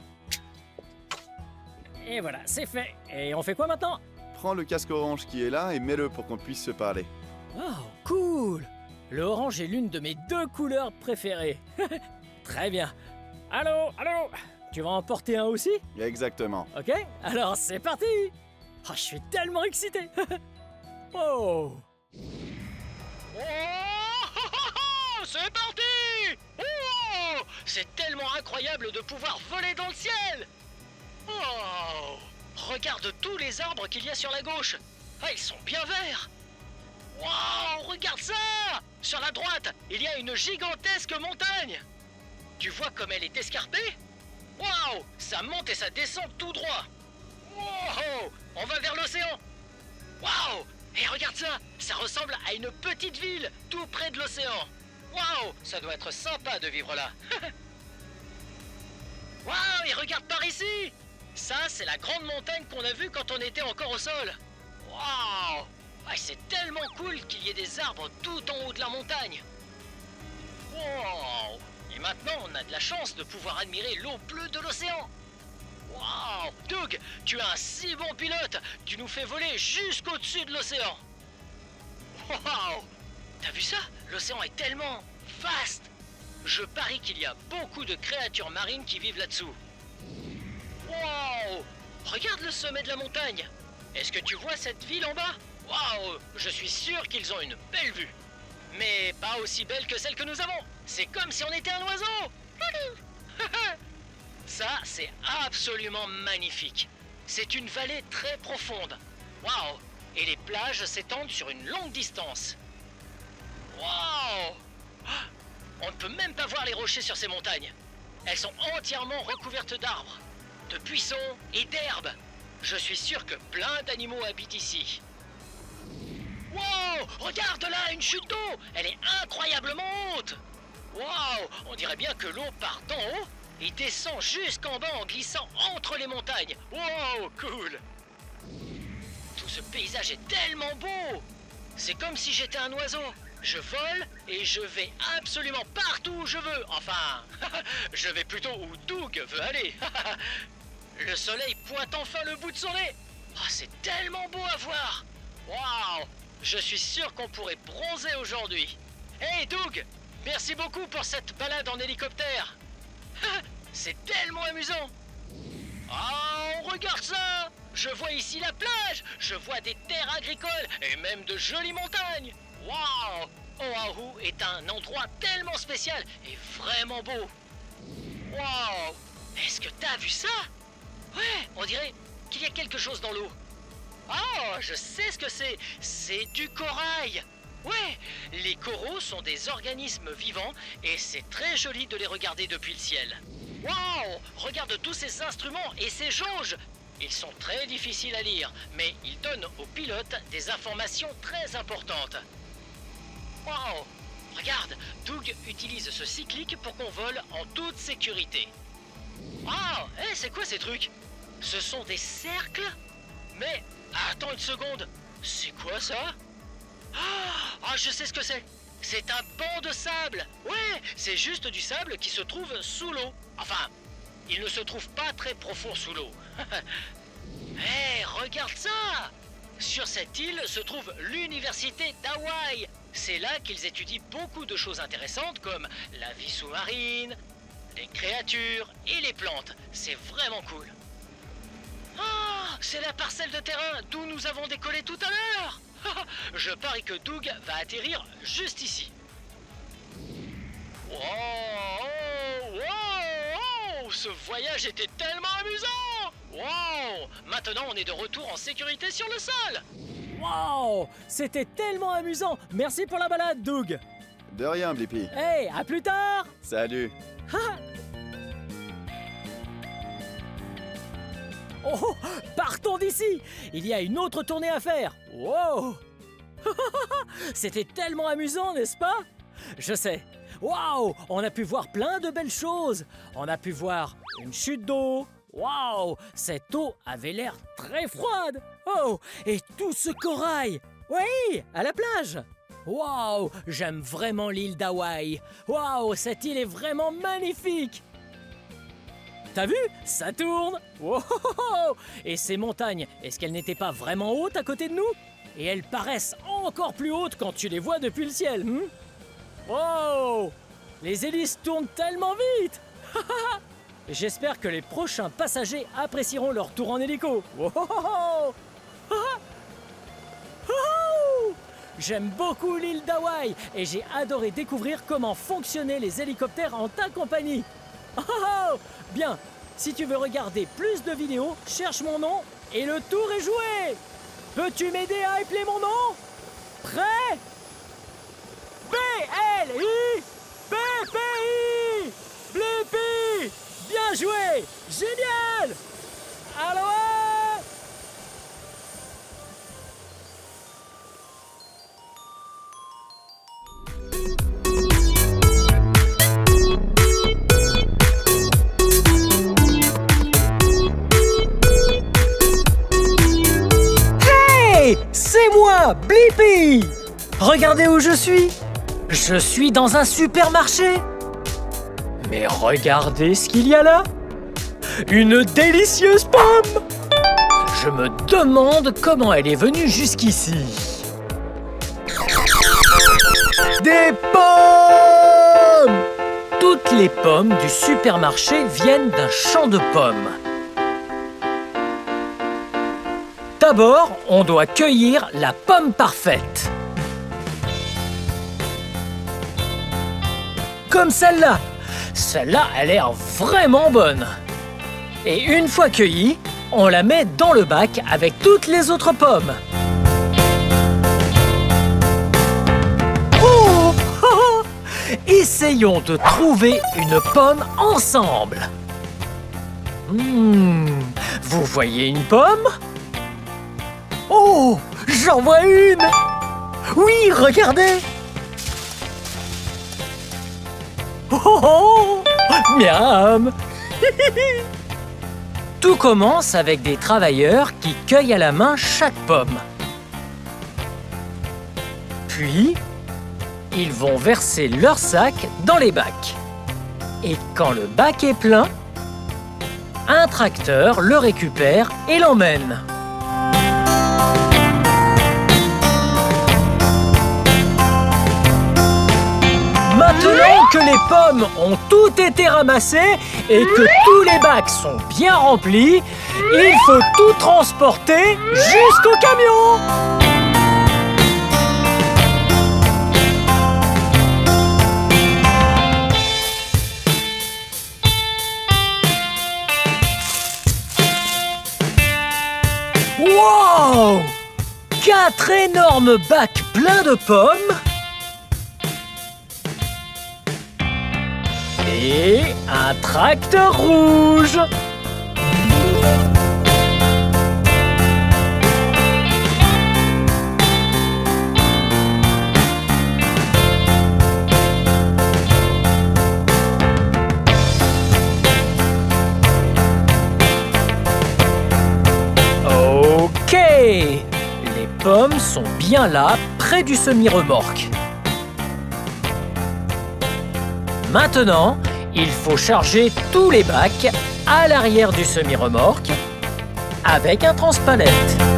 Et voilà, c'est fait. Et on fait quoi maintenant? Prends le casque orange qui est là et mets-le pour qu'on puisse se parler. Wow, cool. Le orange est l'une de mes deux couleurs préférées. Très bien. Allô, allô. Tu vas en porter un aussi? Exactement. Ok, alors c'est parti. Oh, je suis tellement excité. Oh. Oh, oh, oh, c'est parti! Oh, c'est tellement incroyable de pouvoir voler dans le ciel! Oh, regarde tous les arbres qu'il y a sur la gauche. Ah, ils sont bien verts. Wow, regarde ça! Sur la droite, il y a une gigantesque montagne. Tu vois comme elle est escarpée? Wow, ça monte et ça descend tout droit. Wow, on va vers l'océan. Wow, et regarde ça, ça ressemble à une petite ville tout près de l'océan. Wow, ça doit être sympa de vivre là. Wow, et regarde par ici. Ça, c'est la grande montagne qu'on a vue quand on était encore au sol. Wow, ouais, c'est tellement cool qu'il y ait des arbres tout en haut de la montagne. Wow, et maintenant on a de la chance de pouvoir admirer l'eau bleue de l'océan. Wow, Doug, tu es un si bon pilote, tu nous fais voler jusqu'au-dessus de l'océan. Wow, t'as vu ça? L'océan est tellement vaste. Je parie qu'il y a beaucoup de créatures marines qui vivent là-dessous. Wow, regarde le sommet de la montagne. Est-ce que tu vois cette ville en bas? Wow, je suis sûr qu'ils ont une belle vue. Mais pas aussi belle que celle que nous avons. C'est comme si on était un oiseau. Ça, c'est absolument magnifique. C'est une vallée très profonde. Waouh! Et les plages s'étendent sur une longue distance. Waouh! On ne peut même pas voir les rochers sur ces montagnes. Elles sont entièrement recouvertes d'arbres, de buissons et d'herbes. Je suis sûr que plein d'animaux habitent ici. Wow! Regarde là, une chute d'eau! Elle est incroyablement haute! Wow! On dirait bien que l'eau part d'en haut et descend jusqu'en bas en glissant entre les montagnes. Wow! Cool! Tout ce paysage est tellement beau! C'est comme si j'étais un oiseau. Je vole et je vais absolument partout où je veux. Enfin, je vais plutôt où Doug veut aller. Le soleil pointe enfin le bout de son nez. Oh, c'est tellement beau à voir. Waouh! Je suis sûr qu'on pourrait bronzer aujourd'hui. Hey Doug, merci beaucoup pour cette balade en hélicoptère. C'est tellement amusant. Oh, regarde ça! Je vois ici la plage, je vois des terres agricoles et même de jolies montagnes. Waouh! Oahu est un endroit tellement spécial et vraiment beau. Waouh! Est-ce que t'as vu ça? Ouais, on dirait qu'il y a quelque chose dans l'eau. Oh, je sais ce que c'est. C'est du corail. Ouais, les coraux sont des organismes vivants et c'est très joli de les regarder depuis le ciel. Waouh! Regarde tous ces instruments et ces jauges. Ils sont très difficiles à lire, mais ils donnent aux pilotes des informations très importantes. Waouh! Regarde, Doug utilise ce cyclique pour qu'on vole en toute sécurité. Waouh! Hé, hey, c'est quoi ces trucs? Ce sont des cercles? Mais, attends une seconde, c'est quoi ça? Ah, oh, je sais ce que c'est. C'est un banc de sable. Ouais, c'est juste du sable qui se trouve sous l'eau. Enfin, il ne se trouve pas très profond sous l'eau. Hé, hey, regarde ça! Sur cette île se trouve l'université d'Hawaï. C'est là qu'ils étudient beaucoup de choses intéressantes comme la vie sous-marine, les créatures et les plantes. C'est vraiment cool. Ah, c'est la parcelle de terrain d'où nous avons décollé tout à l'heure. Je parie que Doug va atterrir juste ici. Wow, oh, wow, oh, ce voyage était tellement amusant. Wow, maintenant on est de retour en sécurité sur le sol. Wow! C'était tellement amusant! Merci pour la balade, Doug! De rien, Blippi. Hey, à plus tard! Salut. Oh, partons secondes ici. Il y a une autre tournée à faire. Wow! C'était tellement amusant, n'est-ce pas? Je sais. Waouh! On a pu voir plein de belles choses. On a pu voir une chute d'eau. Waouh! Cette eau avait l'air très froide. Oh! Et tout ce corail. Oui, à la plage. Waouh! J'aime vraiment l'île d'Hawaï. Waouh! Cette île est vraiment magnifique. T'as vu? Ça tourne. Wow! Et ces montagnes, est-ce qu'elles n'étaient pas vraiment hautes à côté de nous? Et elles paraissent encore plus hautes quand tu les vois depuis le ciel. Hmm? Wow! Les hélices tournent tellement vite. J'espère que les prochains passagers apprécieront leur tour en hélico. Wow! J'aime beaucoup l'île d'Hawaï et j'ai adoré découvrir comment fonctionnaient les hélicoptères en ta compagnie. Oh, bien, si tu veux regarder plus de vidéos, cherche mon nom et le tour est joué. Peux-tu m'aider à appeler mon nom? Prêt? B L I P P I Blippi. Bien joué. Génial. Aloha. C'est moi, Blippi! Regardez où je suis! Je suis dans un supermarché! Mais regardez ce qu'il y a là! Une délicieuse pomme! Je me demande comment elle est venue jusqu'ici. Des pommes! Toutes les pommes du supermarché viennent d'un champ de pommes. D'abord, on doit cueillir la pomme parfaite. Comme celle-là. Celle-là a l'air vraiment bonne. Et une fois cueillie, on la met dans le bac avec toutes les autres pommes. Oh! Essayons de trouver une pomme ensemble. Mmh. Vous voyez une pomme? Oh, j'en vois une! Oui, regardez! Oh, oh, oh, miam! Tout commence avec des travailleurs qui cueillent à la main chaque pomme. Puis, ils vont verser leur sac dans les bacs. Et quand le bac est plein, un tracteur le récupère et l'emmène. Maintenant que les pommes ont toutes été ramassées et que tous les bacs sont bien remplis, il faut tout transporter jusqu'au camion. Wow! Quatre énormes bacs pleins de pommes. Et un tracteur rouge. Ok, les pommes sont bien là, près du semi-remorque. Maintenant, il faut charger tous les bacs à l'arrière du semi-remorque avec un transpalette.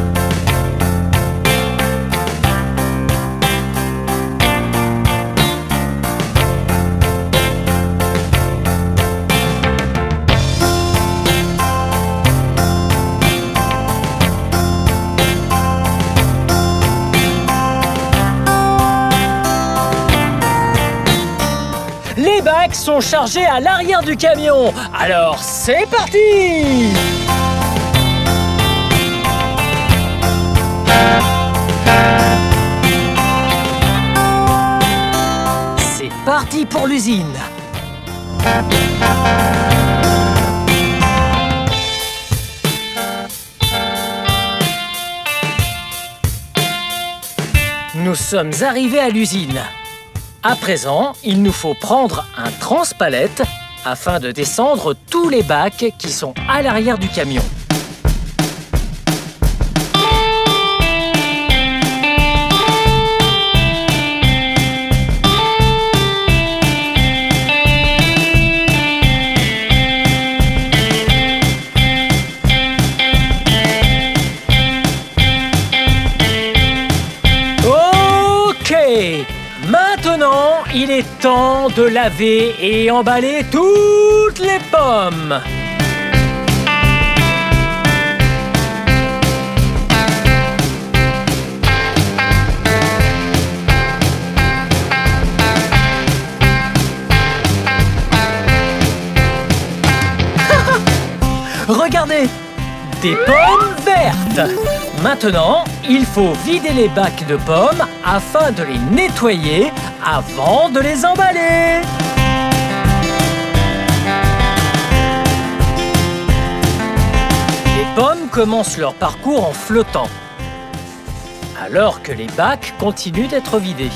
Les bacs sont chargés à l'arrière du camion. Alors, c'est parti! C'est parti pour l'usine. Nous sommes arrivés à l'usine. À présent, il nous faut prendre un transpalette afin de descendre tous les bacs qui sont à l'arrière du camion. Maintenant, il est temps de laver et emballer toutes les pommes. Regardez, des pommes vertes. Maintenant, il faut vider les bacs de pommes afin de les nettoyer avant de les emballer. Les pommes commencent leur parcours en flottant, alors que les bacs continuent d'être vidés.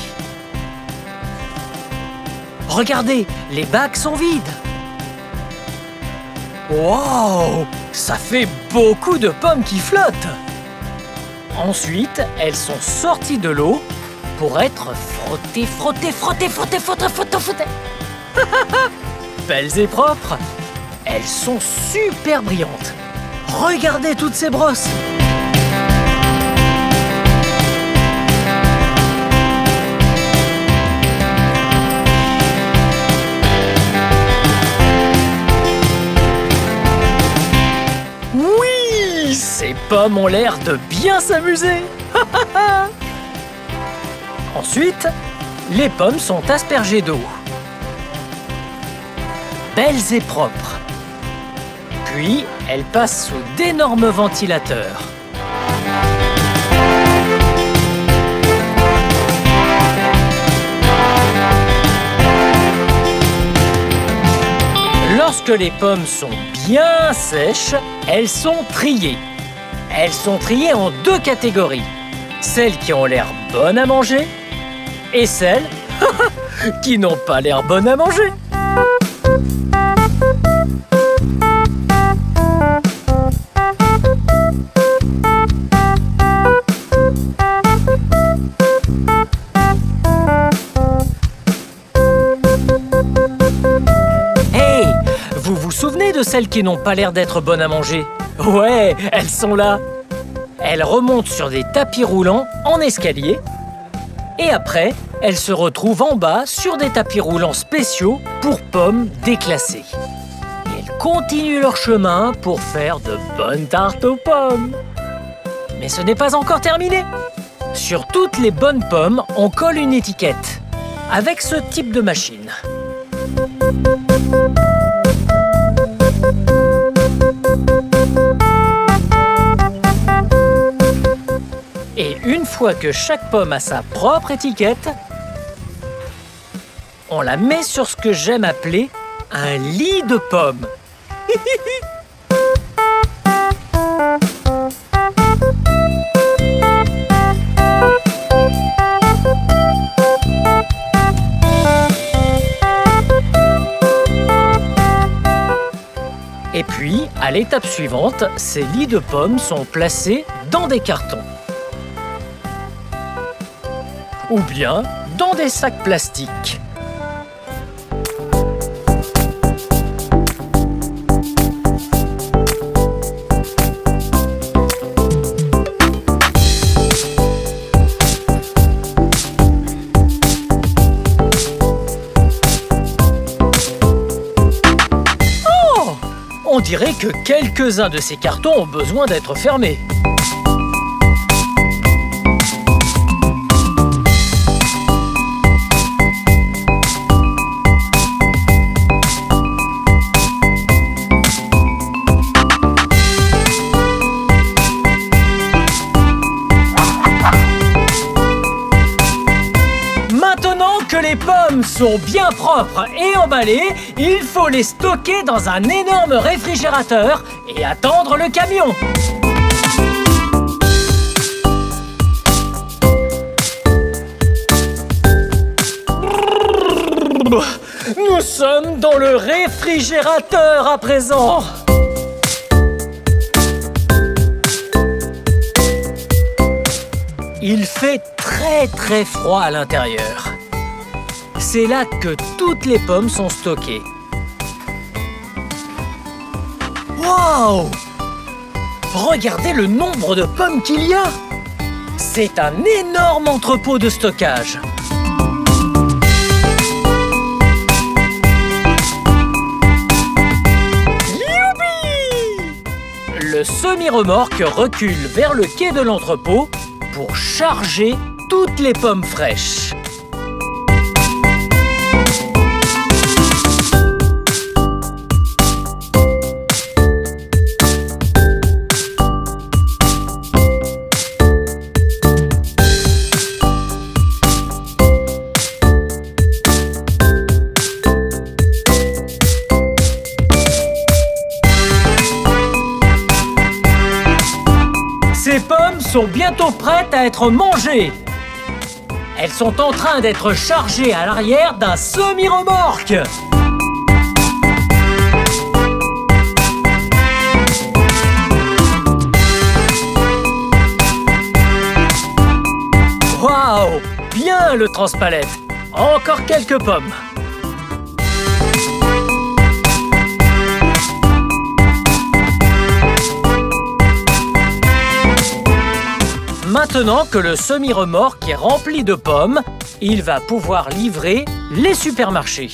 Regardez, les bacs sont vides. Wow! Ça fait beaucoup de pommes qui flottent! Ensuite, elles sont sorties de l'eau pour être frottées, frottées, frottées, frottées, frottées, frottées, frottées. Belles et propres. Elles sont super brillantes. Regardez toutes ces brosses. Oui, ces pommes ont l'air de bien s'amuser. Ensuite, les pommes sont aspergées d'eau. Belles et propres. Puis, elles passent sous d'énormes ventilateurs. Lorsque les pommes sont bien sèches, elles sont triées. Elles sont triées en deux catégories. Celles qui ont l'air bonnes à manger et celles qui n'ont pas l'air bonnes à manger. Hey, vous vous souvenez de celles qui n'ont pas l'air d'être bonnes à manger? Ouais, elles sont là. Elles remontent sur des tapis roulants en escalier. Et après, elles se retrouvent en bas sur des tapis roulants spéciaux pour pommes déclassées. Et elles continuent leur chemin pour faire de bonnes tartes aux pommes. Mais ce n'est pas encore terminé. Sur toutes les bonnes pommes, on colle une étiquette avec ce type de machine. Et une fois que chaque pomme a sa propre étiquette, on la met sur ce que j'aime appeler un lit de pommes. Et puis, à l'étape suivante, ces lits de pommes sont placés dans des cartons. Ou bien dans des sacs plastiques. Oh! On dirait que quelques-uns de ces cartons ont besoin d'être fermés. Les pommes sont bien propres et emballées, il faut les stocker dans un énorme réfrigérateur et attendre le camion. réfrigérateur à présent. Il fait très très froid à l'intérieur. C'est là que toutes les pommes sont stockées. Waouh! Regardez le nombre de pommes qu'il y a! C'est un énorme entrepôt de stockage. Youpi! Le semi-remorque recule vers le quai de l'entrepôt pour charger toutes les pommes fraîches. Ces pommes sont bientôt prêtes à être mangées. Elles sont en train d'être chargées à l'arrière d'un semi-remorque. Waouh! Bien le transpalette. Encore quelques pommes. Maintenant que le semi-remorque est rempli de pommes, il va pouvoir livrer les supermarchés.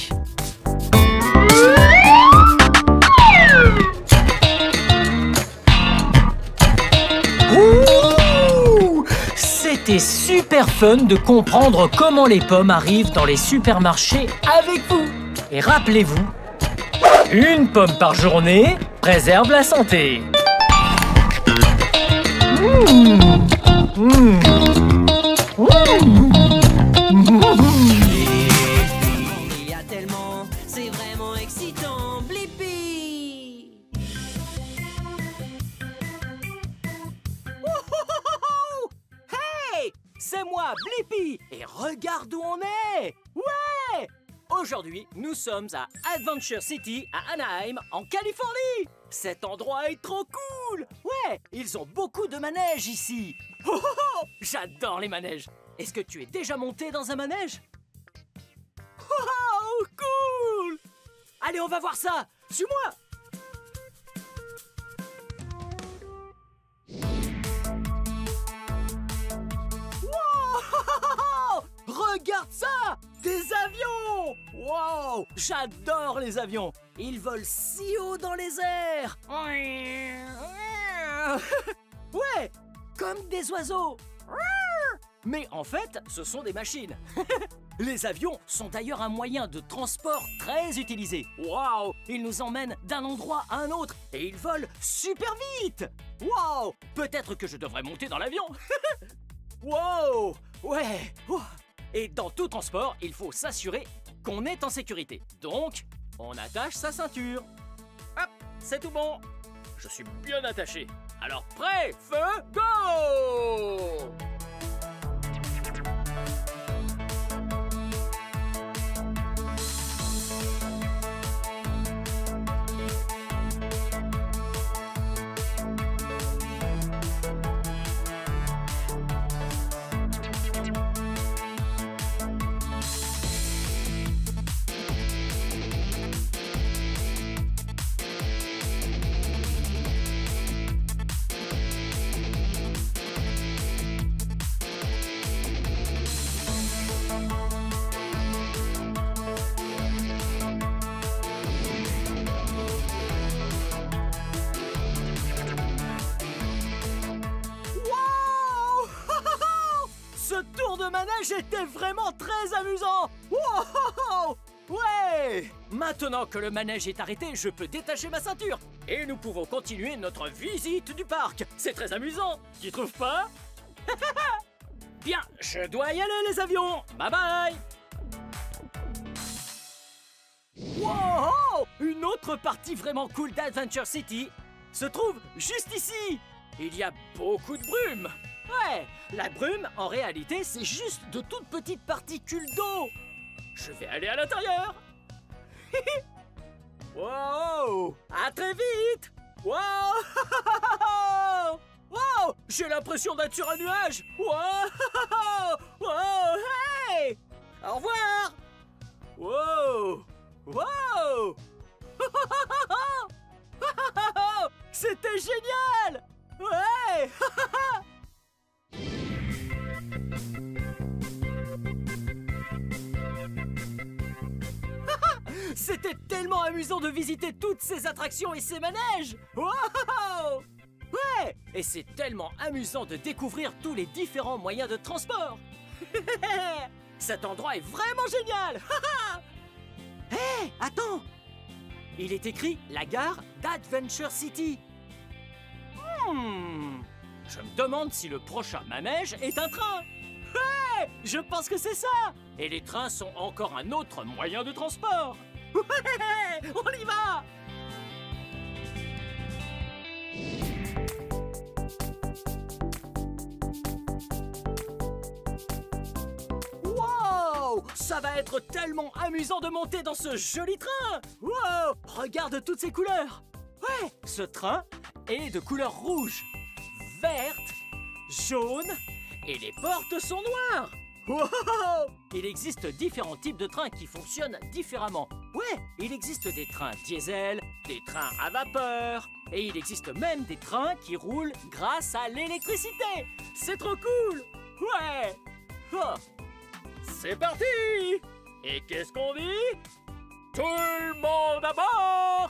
Ouh! C'était super fun de comprendre comment les pommes arrivent dans les supermarchés avec vous. Et rappelez-vous, une pomme par journée préserve la santé. Mmh. Mmh. Mmh. Il y a tellement, c'est vraiment excitant, Blippi. Hey, c'est moi, Blippi, et regarde où on est. Ouais! Aujourd'hui, nous sommes à Adventure City, à Anaheim, en Californie. Cet endroit est trop cool. Ouais, ils ont beaucoup de manèges ici. Oh, oh, oh, j'adore les manèges. Est-ce que tu es déjà monté dans un manège? Oh, cool! Allez, on va voir ça. Suis-moi. Wow! Regarde ça! Des avions! Wow! J'adore les avions! Ils volent si haut dans les airs! Ouais! Comme des oiseaux! Mais en fait, ce sont des machines. Les avions sont d'ailleurs un moyen de transport très utilisé. Waouh! Ils nous emmènent d'un endroit à un autre et ils volent super vite! Waouh! Peut-être que je devrais monter dans l'avion! Wow! Ouais! Ouh. Et dans tout transport, il faut s'assurer qu'on est en sécurité. Donc, on attache sa ceinture. Hop, c'est tout bon. Je suis bien attaché. Alors prêt, feu, go! J'étais vraiment très amusant. Wow! Ouais! Maintenant que le manège est arrêté, je peux détacher ma ceinture. Et nous pouvons continuer notre visite du parc. C'est très amusant, tu trouves pas? Bien, je dois y aller les avions. Bye bye! Wow! Une autre partie vraiment cool d'Adventure City se trouve juste ici. Il y a beaucoup de brume. Ouais, la brume, en réalité, c'est juste de toutes petites particules d'eau. Je vais aller à l'intérieur. Wow! À très vite! Wow! Wow! J'ai l'impression d'être sur un nuage! Wow! Wow! Hey! Au revoir! Wow! Wow! C'était génial! Ouais! C'était tellement amusant de visiter toutes ces attractions et ces manèges! Wow! Ouais! Et c'est tellement amusant de découvrir tous les différents moyens de transport! Cet endroit est vraiment génial! Hé! Hey, attends! Il est écrit la gare d'Adventure City. Hmm. Je me demande si le prochain manège est un train. Ouais! Je pense que c'est ça! Et les trains sont encore un autre moyen de transport. Ouais! On y va! Wow! Ça va être tellement amusant de monter dans ce joli train! Wow! Regarde toutes ces couleurs! Ouais! Ce train est de couleur rouge, verte, jaune et les portes sont noires! Wow! Il existe différents types de trains qui fonctionnent différemment. Ouais! Il existe des trains diesel, des trains à vapeur et il existe même des trains qui roulent grâce à l'électricité! C'est trop cool! Ouais! Oh. C'est parti! Et qu'est-ce qu'on dit? Tout le monde à bord!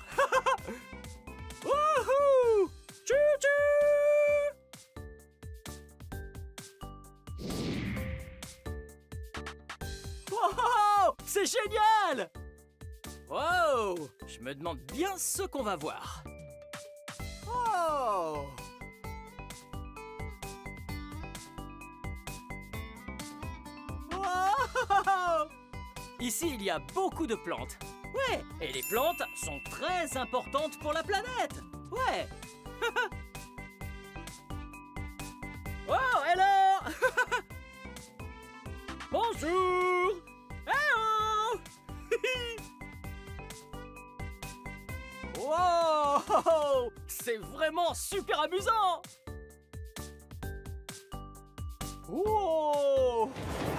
Wouhou! Tchou-tchou! Wow! C'est génial! Wow! Je me demande bien ce qu'on va voir. Oh! Wow! Ici, il y a beaucoup de plantes. Ouais, et les plantes sont très importantes pour la planète. Ouais. Oh, hello! Bonjour! Hello! Wow! C'est vraiment super amusant! Wow!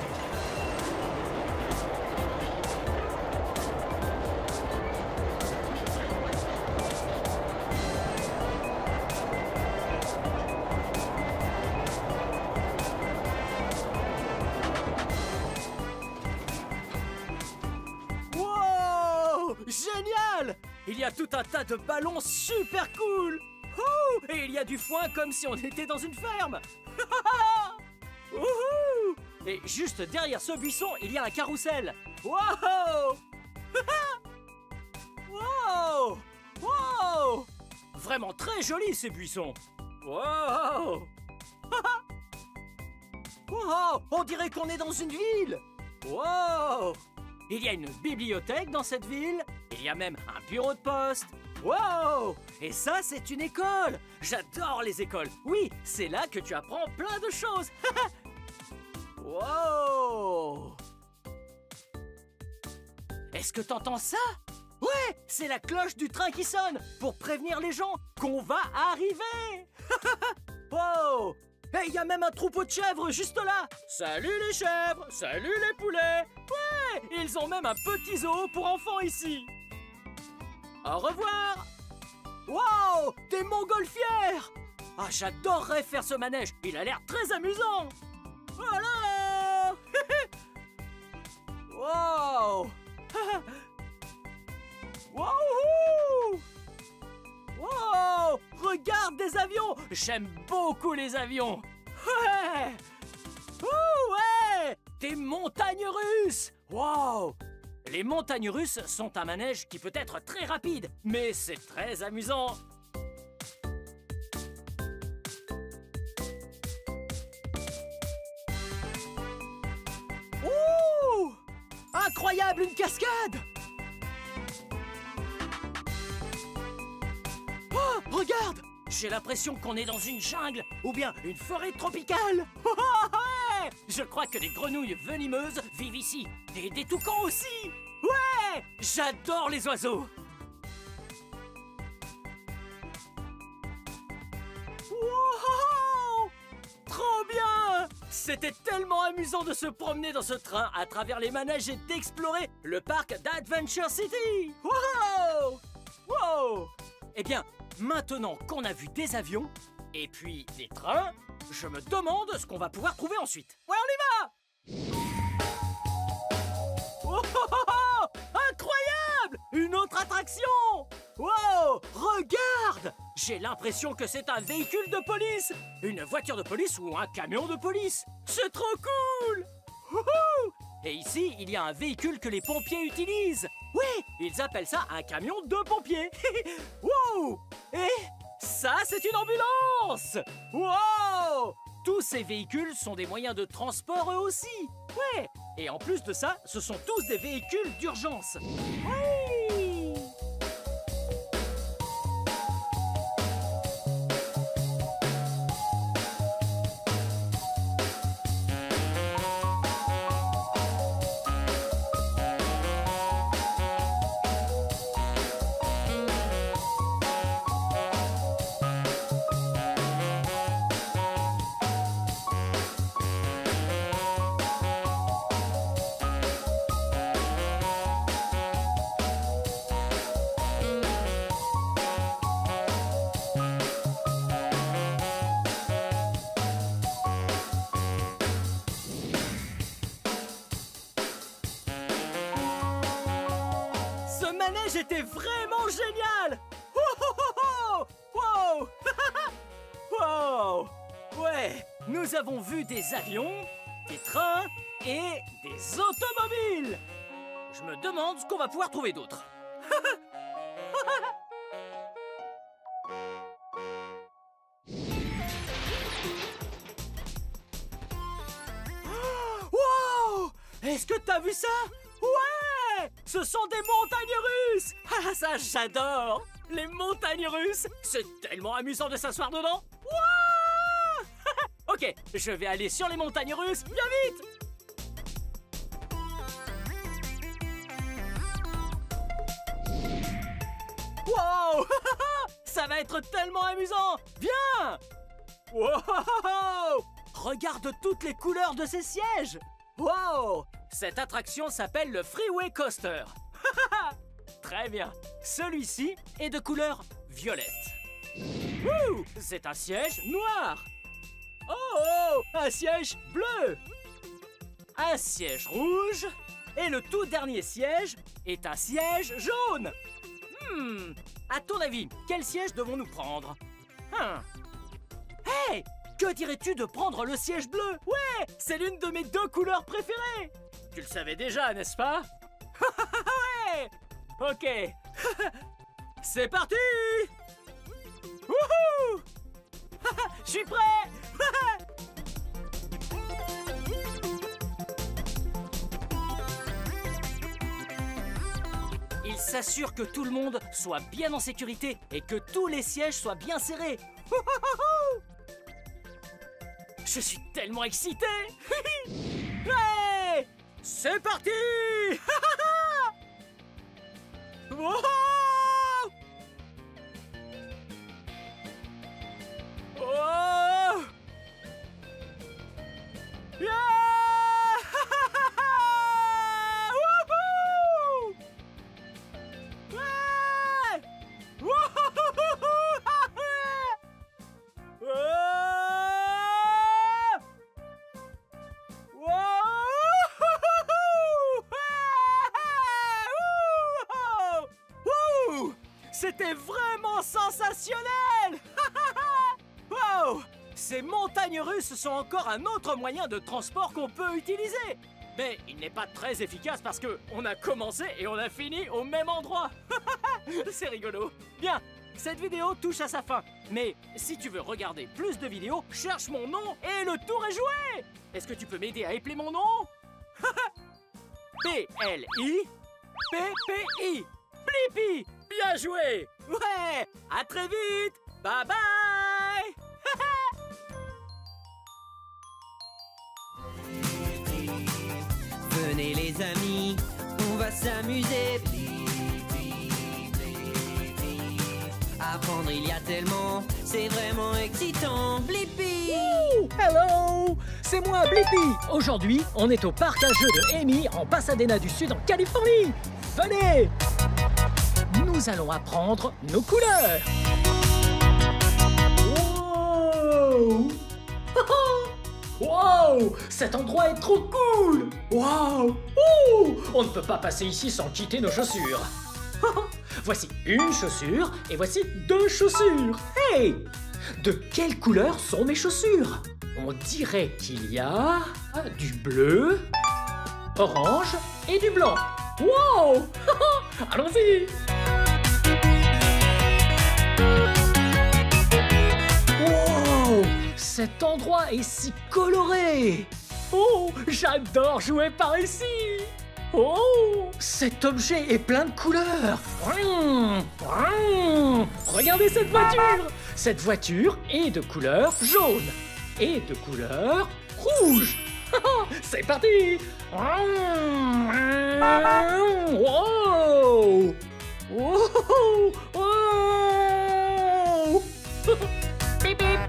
Génial! Il y a tout un tas de ballons super cool! Ouh! Et il y a du foin comme si on était dans une ferme! Ouhou! Et juste derrière ce buisson, il y a un carrousel! Wow! Wow! Wow! Vraiment très joli ces buissons! Wow! Wow! On dirait qu'on est dans une ville! Wow! Il y a une bibliothèque dans cette ville, il y a même un bureau de poste. Wow! Et ça, c'est une école! J'adore les écoles! Oui, c'est là que tu apprends plein de choses! Wow! Est-ce que t'entends ça? Ouais! C'est la cloche du train qui sonne pour prévenir les gens qu'on va arriver! Wow! Et il y a même un troupeau de chèvres juste là! Salut les chèvres! Salut les poulets! Ouais! Ils ont même un petit zoo pour enfants ici! Au revoir! Wow! Des montgolfières! Ah, j'adorerais faire ce manège! Il a l'air très amusant! Voilà! Wow! Wouhou! Wow! Regarde des avions! J'aime beaucoup les avions! Ouais! Ouh, ouais! Des montagnes russes! Wow! Les montagnes russes sont un manège qui peut être très rapide, mais c'est très amusant! Ouh! Incroyable, une cascade! Oh, regarde! J'ai l'impression qu'on est dans une jungle ou bien une forêt tropicale. Oh, ouais! Je crois que des grenouilles venimeuses vivent ici. Et des toucans aussi. Ouais! J'adore les oiseaux. C'était tellement amusant de se promener dans ce train à travers les manèges et d'explorer le parc d'Adventure City. Wow! Wow! Eh bien, maintenant qu'on a vu des avions et puis des trains, je me demande ce qu'on va pouvoir trouver ensuite. Ouais, on y va! Oh, oh, oh, oh! Incroyable! Une autre attraction! Wow! Regarde! J'ai l'impression que c'est un véhicule de police! Une voiture de police ou un camion de police! C'est trop cool! Wouhou! Et ici, il y a un véhicule que les pompiers utilisent! Oui! Ils appellent ça un camion de pompiers! Wow! Et ça, c'est une ambulance! Wow! Tous ces véhicules sont des moyens de transport eux aussi! Ouais! Et en plus de ça, ce sont tous des véhicules d'urgence! Oui! C'était vraiment génial! Oh, oh, oh, oh. Wow! Ouais, nous avons vu des avions, des trains et des automobiles! Je me demande ce qu'on va pouvoir trouver d'autre. Wow! Est-ce que t'as vu ça? Ouais! Ce sont des montagnes russes! Ah, ça, j'adore! Les montagnes russes! C'est tellement amusant de s'asseoir dedans! Wouah! Ok, je vais aller sur les montagnes russes, bien vite! Wow! Ça va être tellement amusant! Viens! Wow! Regarde toutes les couleurs de ces sièges! Wow! Cette attraction s'appelle le Freeway Coaster. Très bien. Celui-ci est de couleur violette. Ouh! C'est un siège noir. Oh, oh! Un siège bleu. Un siège rouge. Et le tout dernier siège est un siège jaune. Hmm. À ton avis, quel siège devons-nous prendre? Hum. Hey! Que dirais-tu de prendre le siège bleu? Ouais! C'est l'une de mes deux couleurs préférées! Tu le savais déjà, n'est-ce pas? Ouais! Ok. C'est parti! Wouhou! Je suis prêt! Il s'assure que tout le monde soit bien en sécurité et que tous les sièges soient bien serrés. Je suis tellement excité! Ouais! C'est parti! Wow! Oh! Yeah! Wouhou! Ouais! Wouhou! C'était vraiment sensationnel! Wow! Ces montagnes russes sont encore un autre moyen de transport qu'on peut utiliser. Mais il n'est pas très efficace parce que on a commencé et on a fini au même endroit. C'est rigolo. Bien, cette vidéo touche à sa fin. Mais si tu veux regarder plus de vidéos, cherche mon nom et le tour est joué. Est-ce que tu peux m'aider à épeler mon nom? P L I P P I Blippi. Bien joué. Ouais. À très vite. Bye bye. Venez les amis, on va s'amuser. Apprendre il y a tellement, c'est vraiment excitant. Blippi. Woo! Hello. c'est moi, Blippi. Aujourd'hui, on est au parc à jeux de Amy en Pasadena du Sud en Californie. Venez! Nous allons apprendre nos couleurs. Wow! Wow! Cet endroit est trop cool! Wow! Ouh! On ne peut pas passer ici sans quitter nos chaussures. Voici une chaussure et voici deux chaussures. Hey! De quelle couleur sont mes chaussures? On dirait qu'il y a du bleu, orange et du blanc. Wow! Allons-y! Wow! Cet endroit est si coloré! Oh! J'adore jouer par ici! Oh! Cet objet est plein de couleurs! Mmh, mmh. Regardez cette voiture! Cette voiture est de couleur jaune et de couleur rouge! C'est parti! Wow! Wow! Wow! Bip bip!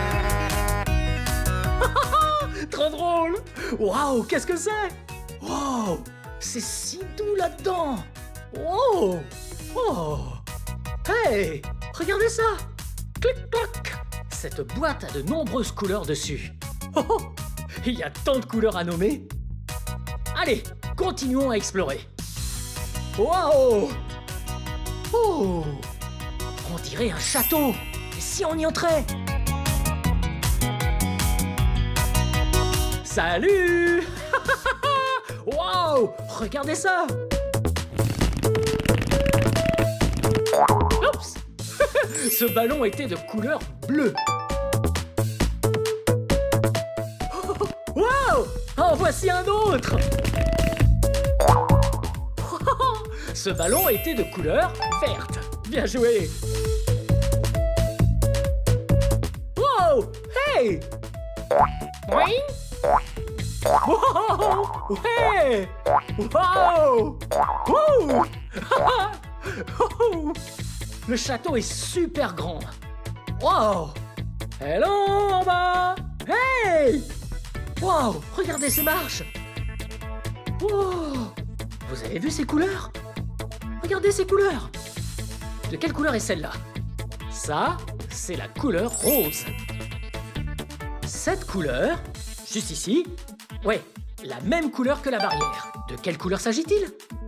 Trop drôle! Waouh, qu'est-ce que c'est? Wow! C'est si doux là-dedans! Wow! Oh! Hey! Regardez ça! Clic-clac! Cette boîte a de nombreuses couleurs dessus. Oh, oh! Il y a tant de couleurs à nommer! Allez, continuons à explorer. Wow! Oh! On dirait un château! Et si on y entrait? Salut! Wow! Regardez ça! Oups! Ce ballon était de couleur bleue. Wow! En voici un autre! Ce ballon était de couleur verte. Bien joué! Wow! Hey! Oui? Wow! Hey! Wow! Ouh! Le château est super grand. Wow! Hello en bas! Hey! Wow! Regardez ces marches! Wow! Vous avez vu ces couleurs? Regardez ces couleurs! De quelle couleur est celle-là? Ça, c'est la couleur rose. Cette couleur, juste ici, ouais, la même couleur que la barrière. De quelle couleur s'agit-il?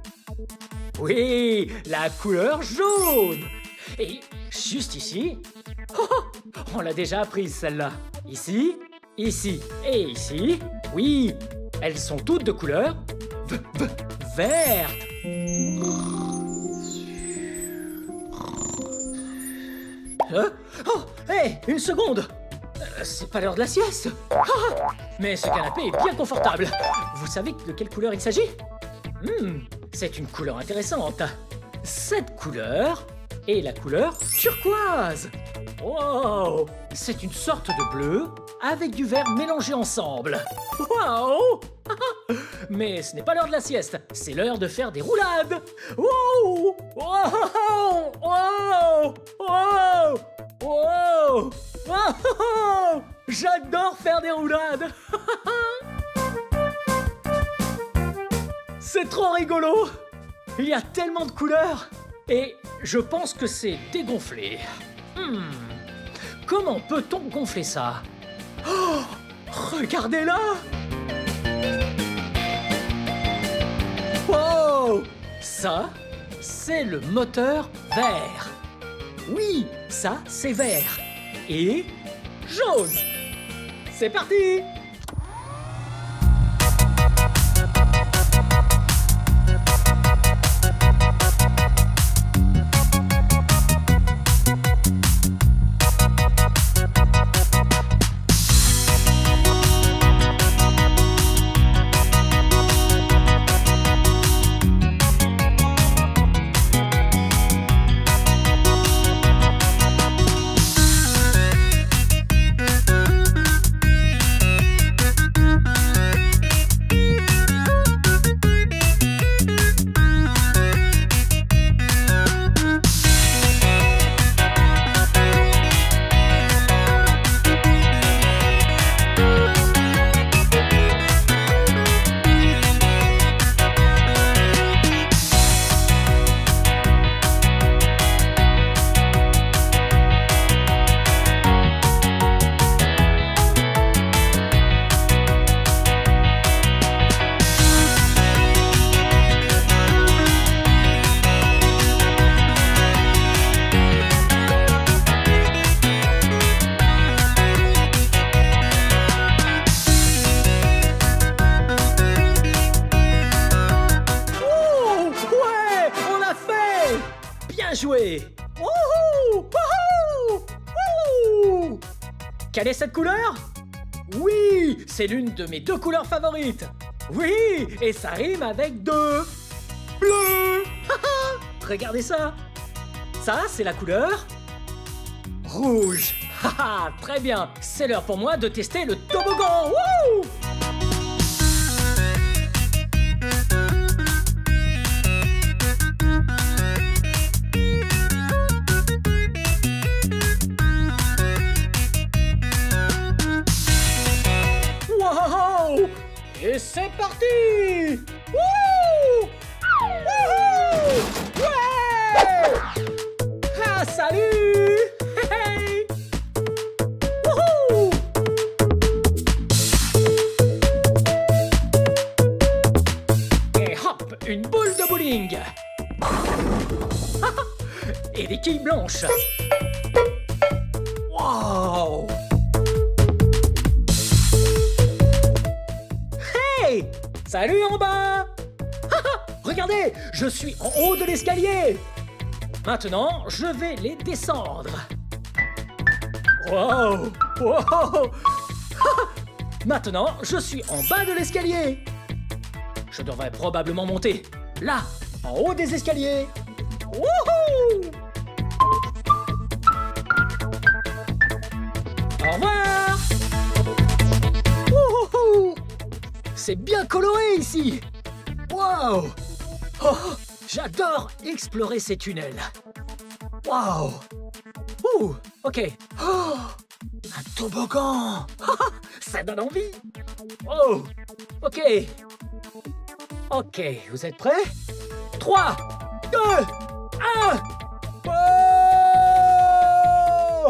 Oui, la couleur jaune. Et juste ici, oh, on l'a déjà apprise celle-là. Ici, ici et ici, oui, elles sont toutes de couleur v v verte. Hein? Oh, hé, hey, une seconde. Euh, c'est pas l'heure de la sieste. Ah, mais ce canapé est bien confortable. Vous savez de quelle couleur il s'agit? Hmm, c'est une couleur intéressante. Cette couleur est la couleur turquoise. Wow! C'est une sorte de bleu avec du vert mélangé ensemble. Wow! Mais ce n'est pas l'heure de la sieste, c'est l'heure de faire des roulades. Wow! Wow! Wow! Wow! Wow! Wow! J'adore faire des roulades. C'est trop rigolo. Il y a tellement de couleurs. Et je pense que c'est dégonflé. Hmm. Comment peut-on gonfler ça? Oh, regardez-là! Wow! Ça, c'est le moteur vert. Oui, ça, c'est vert. Et jaune. C'est parti! Quelle est cette couleur? Oui, c'est l'une de mes deux couleurs favorites. Oui, et ça rime avec deux. Bleu. Regardez ça. Ça, c'est la couleur rouge. Haha, très bien. C'est l'heure pour moi de tester le toboggan. Wouh! Wow! Et c'est parti! Wouh! Wouhou! Ouais! Ah, salut! Hey! Wouhou! Et hop, une boule de bowling! Et des quilles blanches! Wow! Hey! Salut en bas! Regardez, je suis en haut de l'escalier! Maintenant, je vais les descendre. Wow! Wow! Maintenant, je suis en bas de l'escalier. Je devrais probablement monter là, en haut des escaliers. Wouhou! Au revoir! Wouhou! C'est bien coloré ici. Wow! Oh, j'adore explorer ces tunnels. Wow! Ouh, ok. Oh, un toboggan. Ça donne envie. Oh, ok. Ok, vous êtes prêts? trois, deux, un. Wow!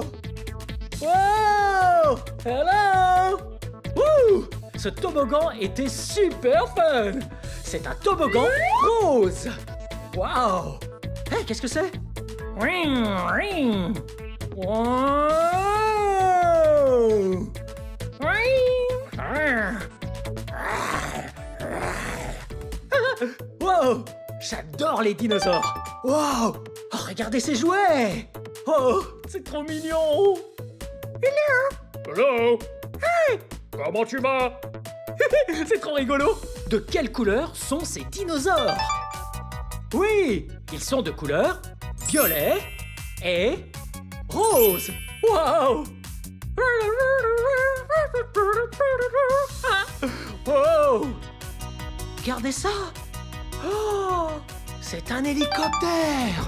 Wow! Hello! Ouh! Ce toboggan était super fun! C'est un toboggan rose! Waouh! Hé, hey, qu'est-ce que c'est? Ring, ring! Wow! Ring! Wow! J'adore les dinosaures! Wow! Oh, regardez ces jouets! Oh, c'est trop mignon! Hello! Hello! Hey! Comment tu vas? C'est trop rigolo! De quelle couleur sont ces dinosaures? Oui, ils sont de couleur violet et rose. Wow! Oh! Regardez ça! Oh! C'est un hélicoptère!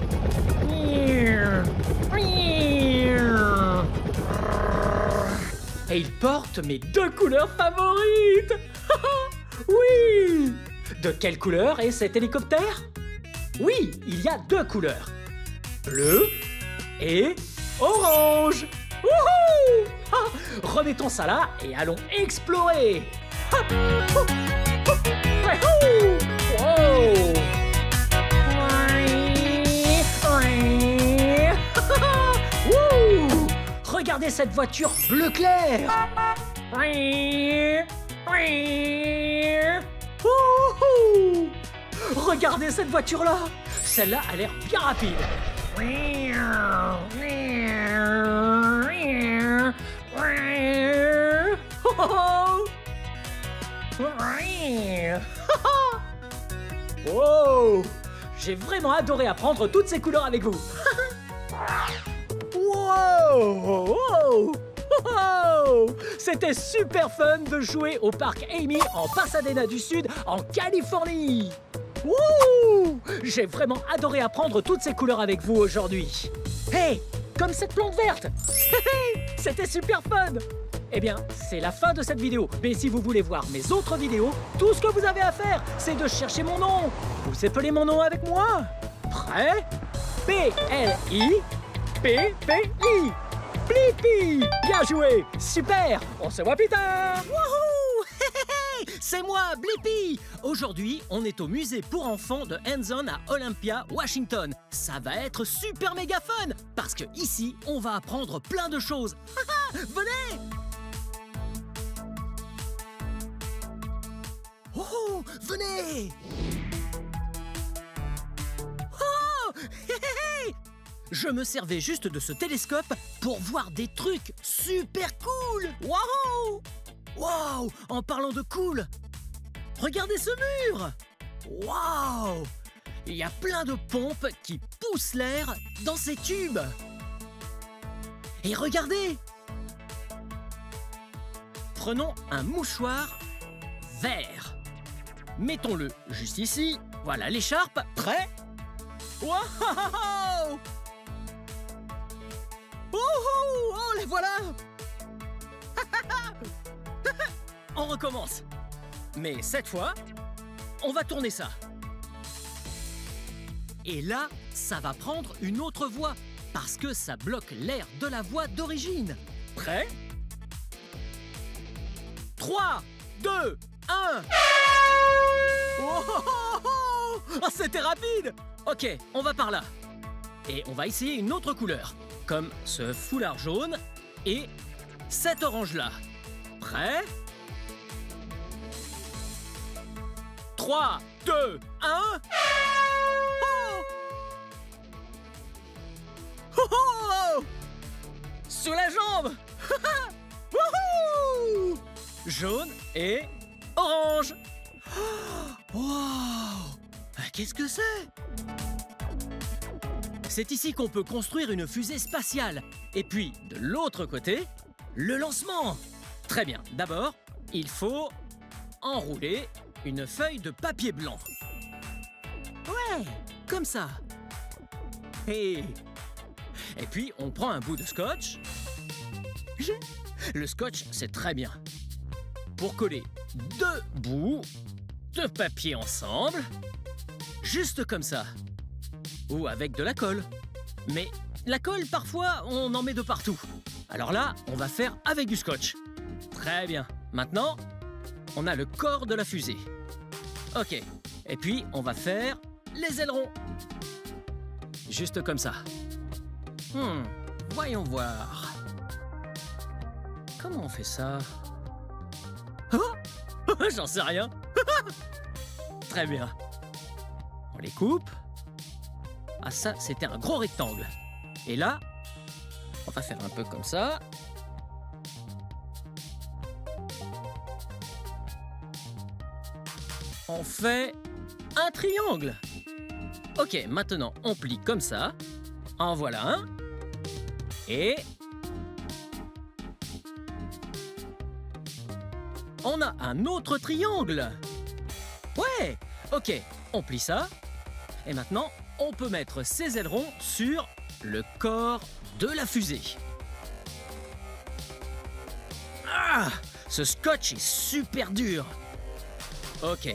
Et il porte mes deux couleurs favorites! Oui! De quelle couleur est cet hélicoptère? Oui, il y a deux couleurs. Bleu et orange. Wouhou! Ah, remettons ça là et allons explorer. Ah, oh, oh, oh, wow! Wouh! Regardez cette voiture bleu clair. Wouhou! Regardez cette voiture-là. Celle-là a l'air bien rapide. Wow! J'ai vraiment adoré apprendre toutes ces couleurs avec vous. Wow! Wow! Wow! C'était super fun de jouer au parc Amy en Pasadena du Sud, en Californie. Wouh! J'ai vraiment adoré apprendre toutes ces couleurs avec vous aujourd'hui. Hey! Comme cette plante verte. C'était super fun. Eh bien, c'est la fin de cette vidéo. Mais si vous voulez voir mes autres vidéos, tout ce que vous avez à faire, c'est de chercher mon nom. Vous épelez mon nom avec moi. Prêt? P L I P P I. Blippi. Bien joué. Super. On se voit plus tard. Wouhou! C'est moi, Blippi. Aujourd'hui, on est au musée pour enfants de Hands-On à Olympia, Washington. Ça va être super méga fun parce que ici, on va apprendre plein de choses. Venez! Oh, venez! Oh! je me servais juste de ce télescope pour voir des trucs super cool. Waouh! Waouh! En parlant de cool, regardez ce mur! Waouh! Il y a plein de pompes qui poussent l'air dans ces tubes. Et regardez! Prenons un mouchoir vert. Mettons-le juste ici. Voilà l'écharpe. Prêt? Waouh! Oh, oh, oh, les voilà! On recommence. Mais cette fois, on va tourner ça. Et là, ça va prendre une autre voie, parce que ça bloque l'air de la voie d'origine. Prêt? trois, deux, un. Oh, oh, oh, oh. Oh, c'était rapide! Ok, on va par là. Et on va essayer une autre couleur, comme ce foulard jaune et cet orange-là. Prêt? trois, deux, un. Oh! Oh, oh! Sous la jambe! Wouhou! Jaune et orange. Wow! Qu'est-ce que c'est? C'est ici qu'on peut construire une fusée spatiale. Et puis, de l'autre côté, le lancement. Très bien. D'abord, il faut enrouler une feuille de papier blanc. Ouais, comme ça. Et, et puis, on prend un bout de scotch. Le scotch, c'est très bien. Pour coller deux bouts de papier ensemble, juste comme ça. Ou avec de la colle. Mais la colle, parfois, on en met de partout. Alors là, on va faire avec du scotch. Très bien. Maintenant, on a le corps de la fusée. Ok. Et puis, on va faire les ailerons. Juste comme ça. Hmm. Voyons voir. Comment on fait ça? Oh, j'en sais rien. Très bien. On les coupe. Ah, ça, c'était un gros rectangle. Et là, on va faire un peu comme ça. On fait un triangle. Ok, maintenant, on plie comme ça. En voilà un. Et... on a un autre triangle. Ouais. Ok, on plie ça. Et maintenant, on peut mettre ces ailerons sur le corps de la fusée. Ah! Ce scotch est super dur. Ok.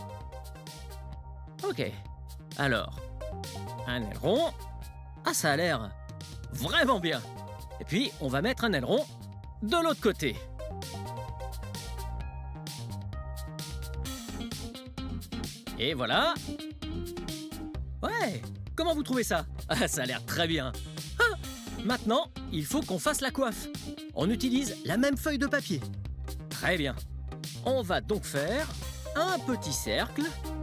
Ok. Alors, un aileron. Ah, ça a l'air vraiment bien. Et puis, on va mettre un aileron de l'autre côté. Et voilà. Ouais, comment vous trouvez ça? Ah, ça a l'air très bien. Ah, maintenant, il faut qu'on fasse la coiffe. On utilise la même feuille de papier. Très bien. On va donc faire un petit cercle.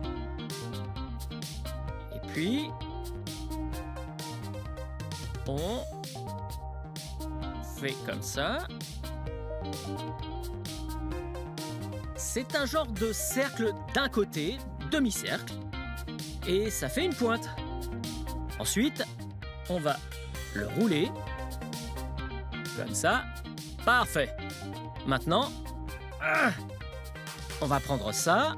Et puis, on fait comme ça. C'est un genre de cercle d'un côté, demi-cercle. Et ça fait une pointe. Ensuite, on va le rouler. Comme ça. Parfait. Maintenant, ah, on va prendre ça.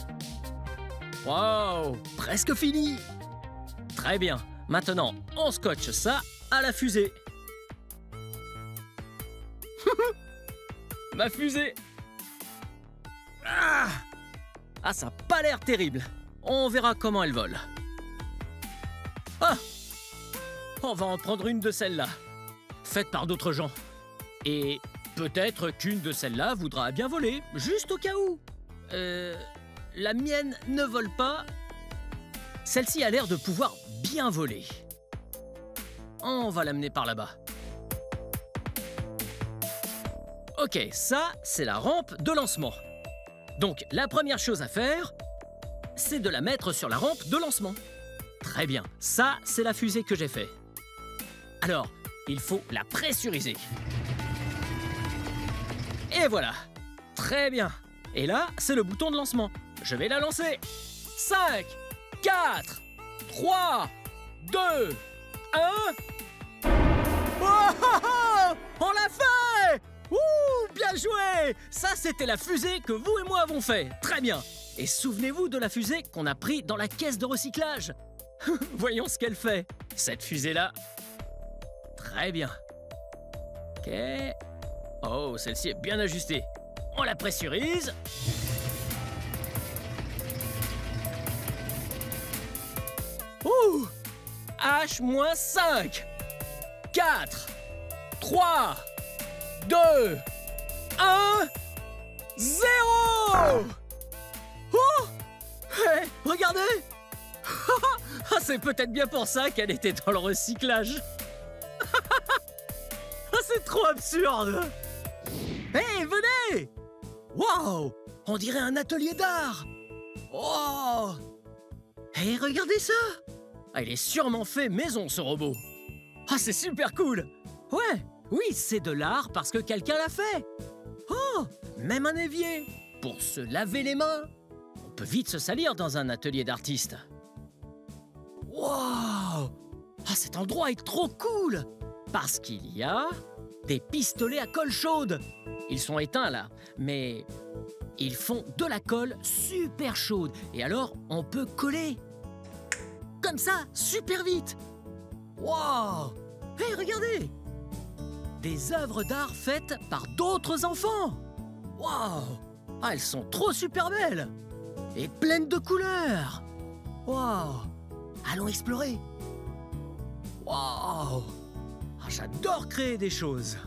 Waouh, presque fini. Très bien. Maintenant, on scotche ça à la fusée. Ma fusée. Ah, ah ça n'a pas l'air terrible. On verra comment elle vole. Ah! On va en prendre une de celles-là, faite par d'autres gens. Et peut-être qu'une de celles-là voudra bien voler, juste au cas où. Euh, la mienne ne vole pas. Celle-ci a l'air de pouvoir bien voler. On va l'amener par là-bas. Ok, ça, c'est la rampe de lancement. Donc, la première chose à faire, c'est de la mettre sur la rampe de lancement. Très bien, ça, c'est la fusée que j'ai fait. Alors, il faut la pressuriser. Et voilà. Très bien. Et là, c'est le bouton de lancement. Je vais la lancer. cinq, quatre, trois, deux, un... Oh, oh, oh, on l'a fait! Ouh, bien joué! Ça, c'était la fusée que vous et moi avons fait. Très bien. Et souvenez-vous de la fusée qu'on a pris dans la caisse de recyclage. Voyons ce qu'elle fait, cette fusée-là. Très bien. Ok. Oh, celle-ci est bien ajustée. On la pressurise. Ouh! H moins cinq. quatre, trois, deux, un, zéro! Oh! Hey, regardez! Ah, c'est peut-être bien pour ça qu'elle était dans le recyclage. Ah, c'est trop absurde! Hey, venez! Wow! On dirait un atelier d'art! Oh! Hey, regardez ça! Ah, il est sûrement fait maison, ce robot. Ah, c'est super cool! Ouais, oui, c'est de l'art parce que quelqu'un l'a fait. Oh, même un évier pour se laver les mains. On peut vite se salir dans un atelier d'artiste. Wow! Ah, cet endroit est trop cool parce qu'il y a des pistolets à colle chaude. Ils sont éteints là, mais ils font de la colle super chaude. Et alors, on peut coller. Comme ça, super vite. Wow! Hey, regardez! Des œuvres d'art faites par d'autres enfants. Wow! Ah, elles sont trop super belles. Et pleines de couleurs. Wow! Allons explorer. Wow! Ah, j'adore créer des choses.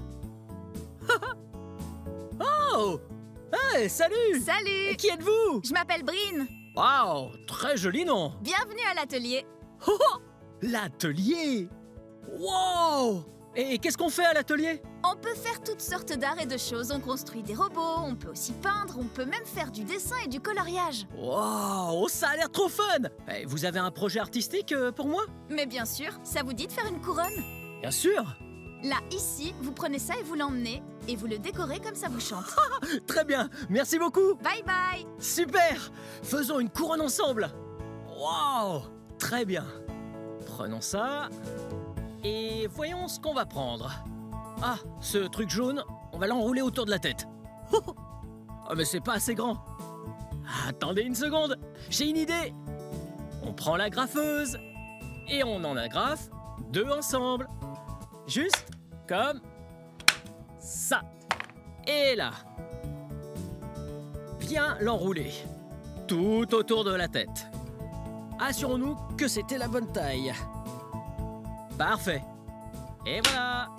Oh! Hey, salut! Salut! Qui êtes-vous? Je m'appelle Brine. Wow! Très joli nom. Bienvenue à l'atelier. Oh, oh, l'atelier! Wow! Et qu'est-ce qu'on fait à l'atelier? On peut faire toutes sortes d'arts et de choses. On construit des robots, on peut aussi peindre, on peut même faire du dessin et du coloriage. Wow! Ça a l'air trop fun! Eh, vous avez un projet artistique euh, pour moi? Mais bien sûr, ça vous dit de faire une couronne? Bien sûr! Là, ici, vous prenez ça et vous l'emmenez, et vous le décorez comme ça vous chante. Très bien! Merci beaucoup! Bye bye! Super! Faisons une couronne ensemble! Wow! Très bien! Prenons ça... Et voyons ce qu'on va prendre. Ah, ce truc jaune, on va l'enrouler autour de la tête. Oh, oh, mais c'est pas assez grand. Attendez une seconde, j'ai une idée. On prend la graffeuse et on en agrafe deux ensemble. Juste comme ça. Et là. Bien l'enrouler. Tout autour de la tête. Assurons-nous que c'était la bonne taille. Parfait. Et voilà.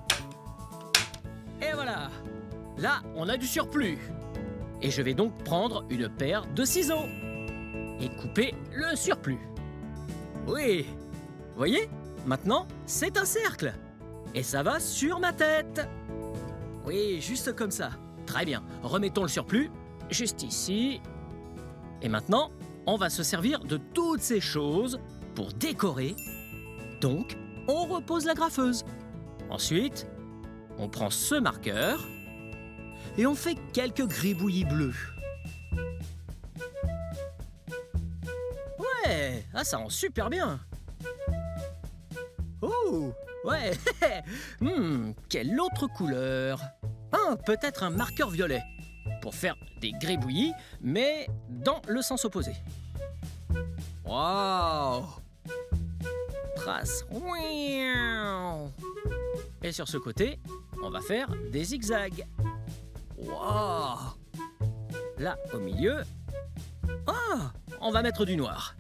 Et voilà. Là, on a du surplus. Et je vais donc prendre une paire de ciseaux et couper le surplus. Oui. Voyez? Maintenant, c'est un cercle. Et ça va sur ma tête. Oui, juste comme ça. Très bien. Remettons le surplus juste ici. Et maintenant, on va se servir de toutes ces choses pour décorer. Donc, on repose la graffeuse. Ensuite, on prend ce marqueur et on fait quelques gribouillis bleus. Ouais, ah, ça rend super bien. Oh, ouais. hmm, quelle autre couleur? Ah, peut-être un marqueur violet pour faire des gribouillis, mais dans le sens opposé. Waouh! Trace. Et sur ce côté, on va faire des zigzags. Waouh! Là, au milieu, ah, on va mettre du noir.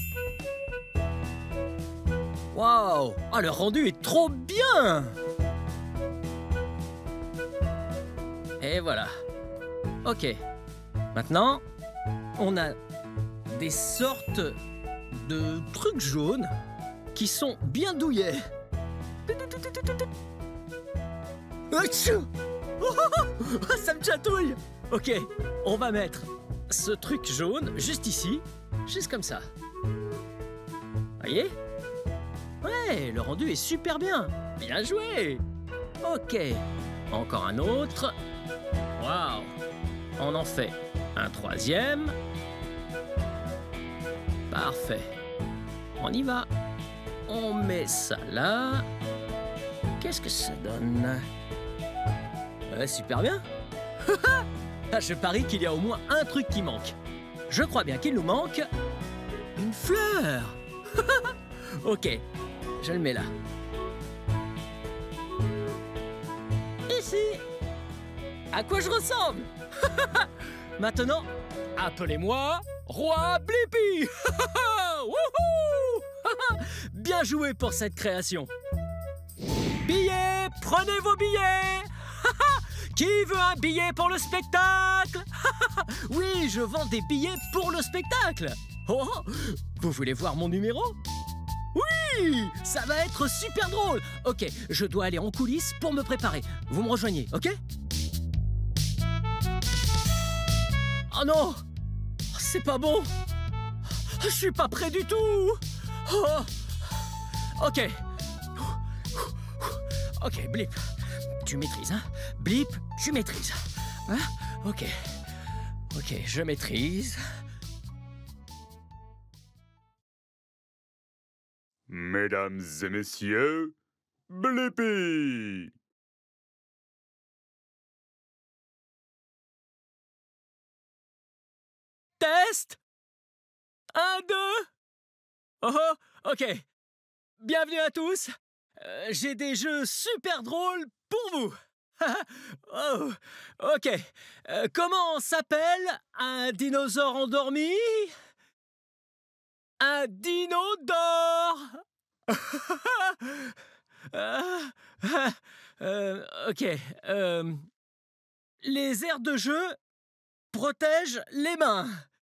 Waouh! Ah, le rendu est trop bien! Et voilà. Ok. Maintenant, on a des sortes de trucs jaunes qui sont bien douillets. Achou! Oh, ça me chatouille! Ok, on va mettre ce truc jaune juste ici, juste comme ça. Voyez? Ouais, le rendu est super bien. Bien joué. Ok, encore un autre. Waouh. On en fait un troisième. Parfait. On y va. On met ça là. Qu'est-ce que ça donne? Ouais, super bien. Je parie qu'il y a au moins un truc qui manque. Je crois bien qu'il nous manque une fleur. Ok, je le mets là. Ici. À quoi je ressemble? Maintenant, appelez-moi Roi Blippi. Wouhou. Bien joué pour cette création. Billets, prenez vos billets. Qui veut un billet pour le spectacle? Oui, je vends des billets pour le spectacle. Oh, vous voulez voir mon numéro? Oui, ça va être super drôle. Ok, je dois aller en coulisses pour me préparer. Vous me rejoignez, ok? Oh non, c'est pas bon. Je suis pas prêt du tout. Oh. Ok. Ok, Blip, tu maîtrises, hein? Blip, tu maîtrises. Hein? Ok. Ok, je maîtrise. Mesdames et messieurs, Blippi! Test. Un, deux. Oh, oh, ok. Bienvenue à tous. Euh, J'ai des jeux super drôles pour vous. Oh, ok. Euh, comment s'appelle un dinosaure endormi? Un dinodore. euh, euh, ok. Euh, les aires de jeu protègent les mains.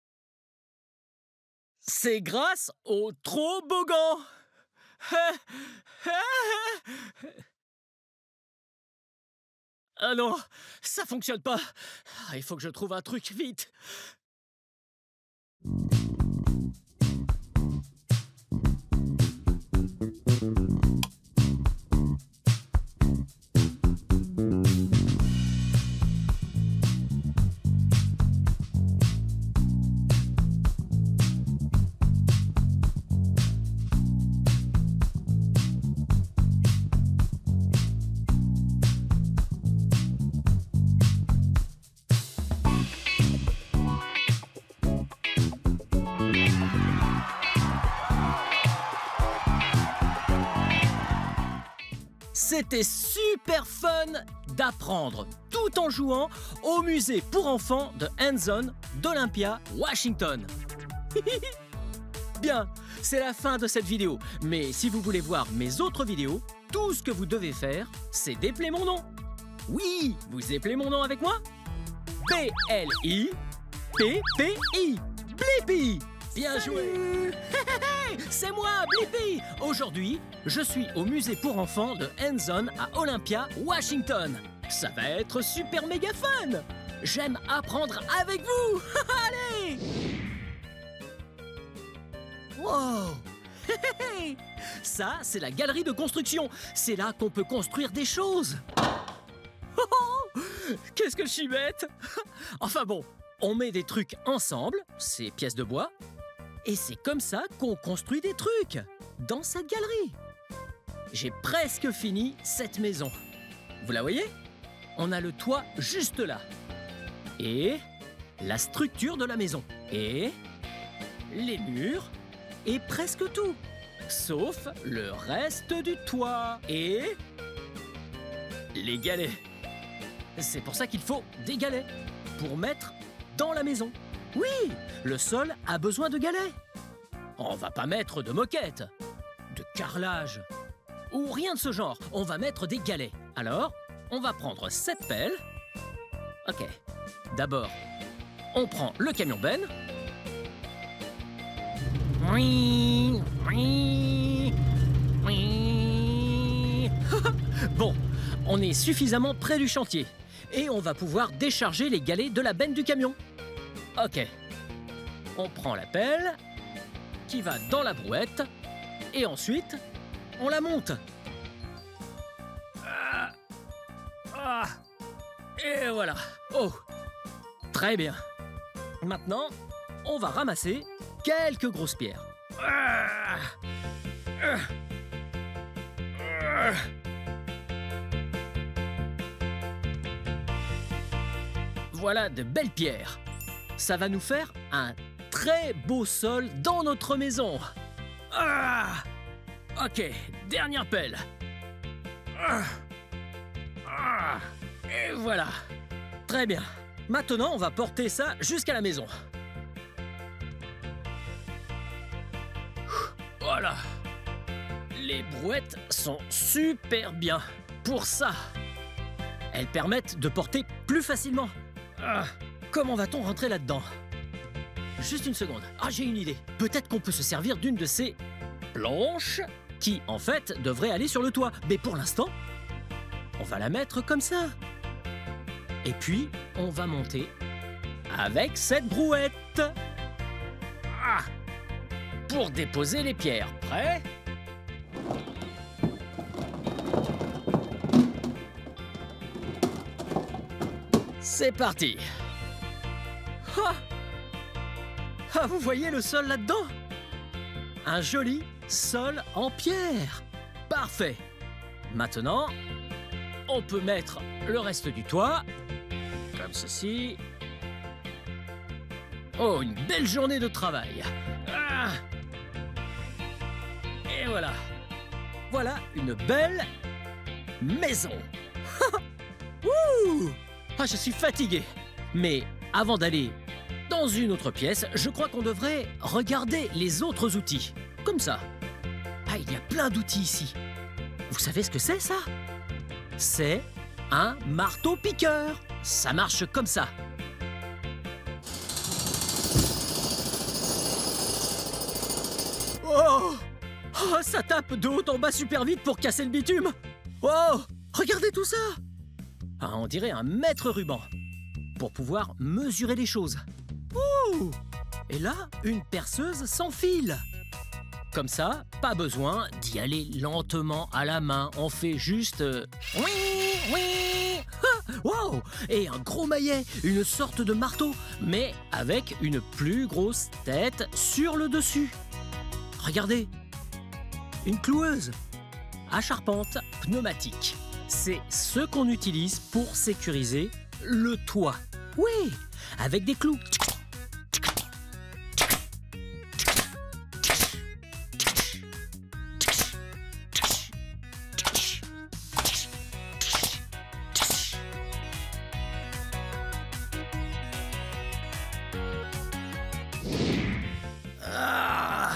C'est grâce au toboggan. Ah non, ça fonctionne pas. Il faut que je trouve un truc vite. C'était super fun d'apprendre tout en jouant au musée pour enfants de Hands-On d'Olympia, Washington. Bien, c'est la fin de cette vidéo. Mais si vous voulez voir mes autres vidéos, tout ce que vous devez faire, c'est d'épeler mon nom. Oui, vous éplez mon nom avec moi? B L I P P I. Blippi. Bien joué. C'est moi, Blippi. Aujourd'hui, je suis au musée pour enfants de Hands-On à Olympia, Washington. Ça va être super méga fun. J'aime apprendre avec vous. Allez. Wow. Ça, c'est la galerie de construction. C'est là qu'on peut construire des choses. Qu'est-ce que je suis bête. Enfin bon, on met des trucs ensemble, ces pièces de bois, et c'est comme ça qu'on construit des trucs dans cette galerie. J'ai presque fini cette maison. Vous la voyez? On a le toit juste là. Et la structure de la maison. Et les murs. Et presque tout. Sauf le reste du toit. Et les galets. C'est pour ça qu'il faut des galets. Pour mettre dans la maison. Oui, le sol a besoin de galets. On va pas mettre de moquette, de carrelage, ou rien de ce genre. On va mettre des galets. Alors, on va prendre cette pelle. Ok. D'abord, on prend le camion Ben. Oui, oui, oui. Bon, on est suffisamment près du chantier. Et on va pouvoir décharger les galets de la benne du camion. Ok. On prend la pelle qui va dans la brouette et ensuite, on la monte. Et voilà. Oh, très bien. Maintenant, on va ramasser quelques grosses pierres. Ah. Ah. Ah. Voilà de belles pierres. Ça va nous faire un très beau sol dans notre maison. Ah. Ok, dernière pelle. Ah. Ah. Et voilà. Très bien. Maintenant, on va porter ça jusqu'à la maison. Voilà. Les brouettes sont super bien pour ça. Elles permettent de porter plus facilement. Ah, comment va-t-on rentrer là-dedans? Juste une seconde. Ah, j'ai une idée. Peut-être qu'on peut se servir d'une de ces planches qui, en fait, devrait aller sur le toit. Mais pour l'instant, on va la mettre comme ça. Et puis, on va monter avec cette brouette. Ah, pour déposer les pierres. Prêt? C'est parti. Ah, ah, vous voyez le sol là-dedans? Un joli sol en pierre. Parfait. Maintenant, on peut mettre le reste du toit, comme ceci. Oh, une belle journée de travail. Ah. Et voilà. Voilà une belle maison. Ouh. Ah, je suis fatigué. Mais avant d'aller dans une autre pièce, je crois qu'on devrait regarder les autres outils. Comme ça. Ah, il y a plein d'outils ici. Vous savez ce que c'est, ça? C'est un marteau-piqueur. Ça marche comme ça. Oh! Oh, ça tape de haut en bas super vite pour casser le bitume. Oh! Regardez tout ça! Ah, on dirait un mètre ruban pour pouvoir mesurer les choses. Ouh! Et là, une perceuse sans fil. Comme ça, pas besoin d'y aller lentement à la main. On fait juste... Euh... Oui, oui. Ah, wow! Et un gros maillet, une sorte de marteau, mais avec une plus grosse tête sur le dessus. Regardez, une cloueuse à charpente pneumatique. C'est ce qu'on utilise pour sécuriser le toit. Oui, avec des clous. Ah.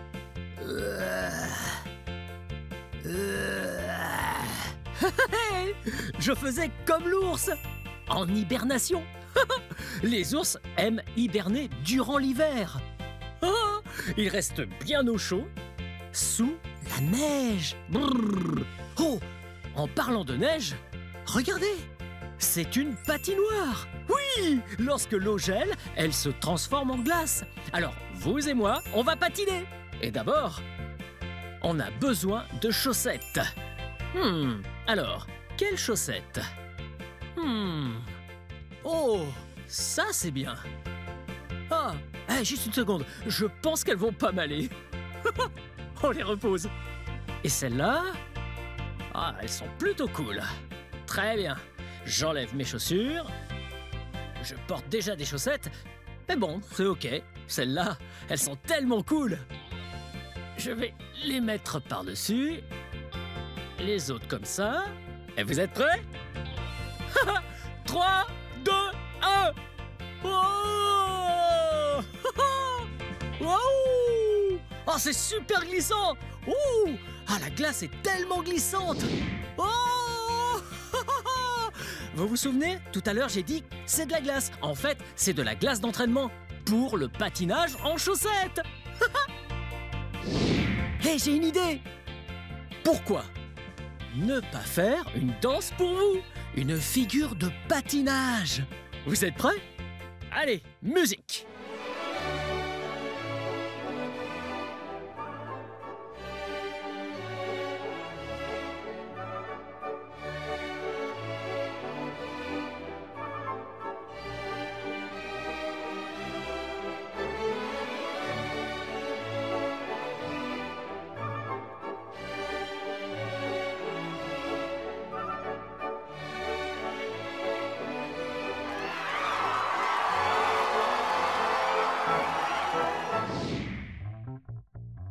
Je faisais comme l'ours, en hibernation. Les ours aiment hiberner durant l'hiver. Oh, ils restent bien au chaud, sous la neige. Brrr. Oh, en parlant de neige, regardez, c'est une patinoire. Oui, lorsque l'eau gèle, elle se transforme en glace. Alors, vous et moi, on va patiner. Et d'abord, on a besoin de chaussettes. Hmm, alors, quelles chaussettes? Hmm. Oh, ça c'est bien. Ah, hey, juste une seconde, je pense qu'elles vont pas m'aller. On les repose. Et celles-là? Ah, elles sont plutôt cool. Très bien. J'enlève mes chaussures. Je porte déjà des chaussettes. Mais bon, c'est ok. Celles-là, elles sont tellement cool. Je vais les mettre par-dessus. Les autres comme ça. Et vous êtes prêts? trois, deux, un. Oh! Waouh! Oh, c'est super glissant! Ouh! Ah, la glace est tellement glissante! Oh! Vous vous souvenez? Tout à l'heure, j'ai dit c'est de la glace. En fait, c'est de la glace d'entraînement pour le patinage en chaussettes. Hé, hey, j'ai une idée! Pourquoi ne pas faire une danse pour vous? Une figure de patinage. Vous êtes prêts? Allez, musique!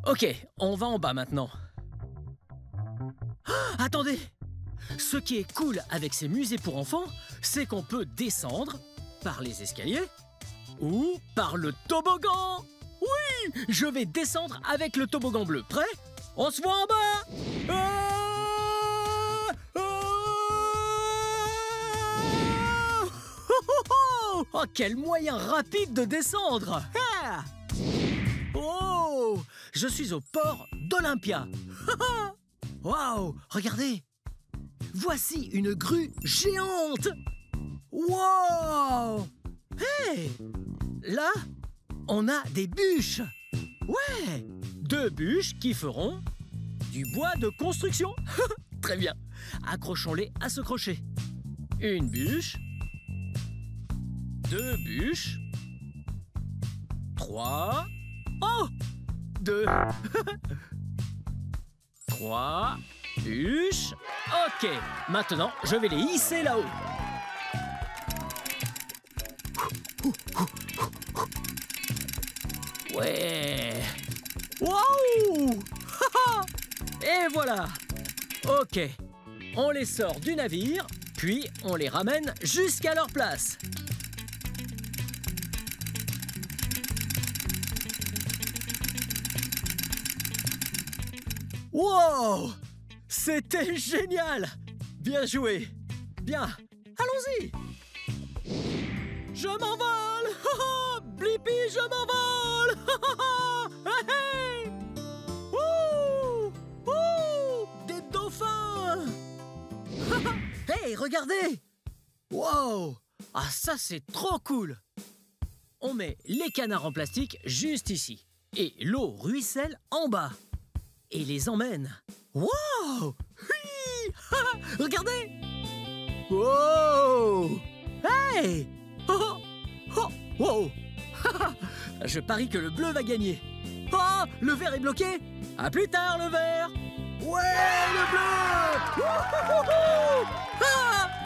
Ok, on va en bas maintenant. Ah, attendez! Ce qui est cool avec ces musées pour enfants, c'est qu'on peut descendre par les escaliers ou par le toboggan. Oui, je vais descendre avec le toboggan bleu. Prêt? On se voit en bas. Ah ah oh, oh, quel moyen rapide de descendre. Ah oh, je suis au port d'Olympia. Waouh, regardez. Voici une grue géante. Wow. Hey, là, on a des bûches. Ouais, deux bûches qui feront du bois de construction. Très bien. Accrochons-les à ce crochet. Une bûche. Deux bûches. Trois. Oh, deux. Trois bûches. Ok, maintenant, je vais les hisser là-haut. Ouais. Waouh. Et voilà. Ok. On les sort du navire, puis on les ramène jusqu'à leur place. Wow. C'était génial. Bien joué. Bien. Allons-y. Je m'envole. Blippi, je m'envole. Hey. Ouh. Ouh. Des dauphins. Hey, regardez. Wow. Ah, ça, c'est trop cool. On met les canards en plastique juste ici. Et l'eau ruisselle en bas. Et les emmène. Wow. Oui. Regardez. Wow. Hey. Oh. Oh. Wow. Je parie que le bleu va gagner. Oh, le vert est bloqué. À plus tard, le vert. Ouais, le bleu. Ah.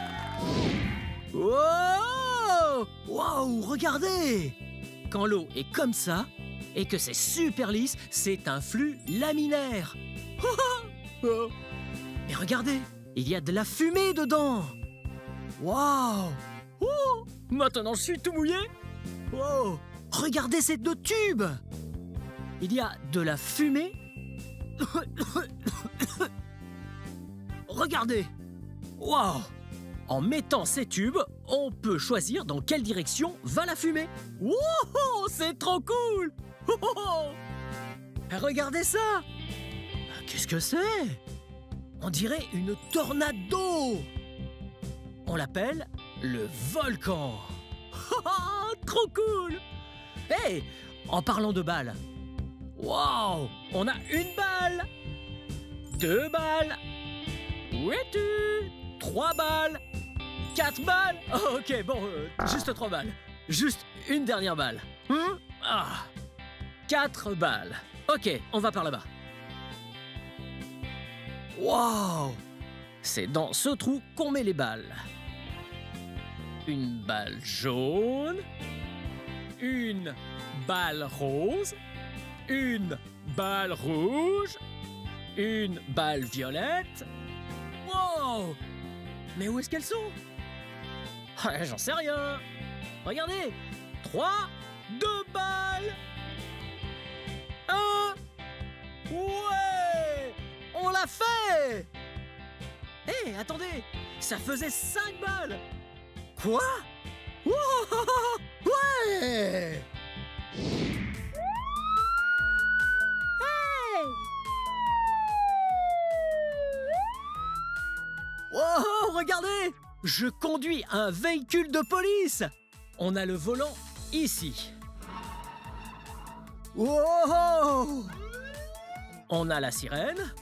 Wow. Wow, regardez. Quand l'eau est comme ça et que c'est super lisse, c'est un flux laminaire. Oh. Mais regardez, il y a de la fumée dedans. Wow. Oh. Maintenant, je suis tout mouillé. Wow. Regardez ces deux tubes. Il y a de la fumée. Regardez. Wow. En mettant ces tubes, on peut choisir dans quelle direction va la fumée. Wow, c'est trop cool. Regardez ça. Qu'est-ce que c'est? On dirait une tornade d'eau. On l'appelle le volcan. Trop cool. Hey, en parlant de balles. Wow, on a une balle. Deux balles. Où es-tu? Trois balles. Quatre balles. Oh, ok, bon, euh, juste trois balles. Juste une dernière balle. Hmm? Ah. Quatre balles. Ok, on va par là-bas. Wow. C'est dans ce trou qu'on met les balles. Une balle jaune. Une balle rose. Une balle rouge. Une balle violette. Wow. Mais où est-ce qu'elles sont? Ah, j'en sais rien. Regardez. Trois. Deux balles. Un. Ouais. On l'a fait. Hé, hey, attendez. Ça faisait cinq balles. Quoi? Wow. Ouais. Hey. Oh, regardez. Je conduis un véhicule de police. On a le volant ici. Wow. On a la sirène.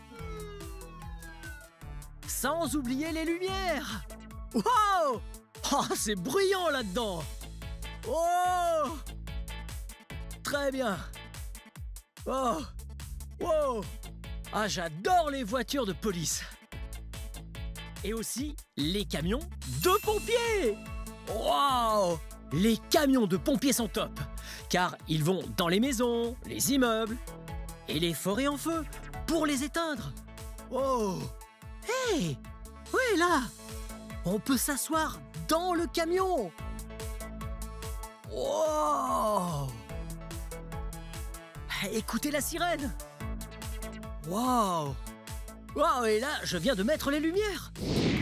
Sans oublier les lumières. Wow. Oh, c'est bruyant là-dedans. Oh. Très bien. Oh. Wow. Ah, j'adore les voitures de police. Et aussi les camions de pompiers. Wow. Les camions de pompiers sont top, car ils vont dans les maisons, les immeubles, et les forêts en feu pour les éteindre. Oh! Hey! Ouais, là! On peut s'asseoir dans le camion! Wow! Écoutez la sirène! Wow! Wow, et là, je viens de mettre les lumières!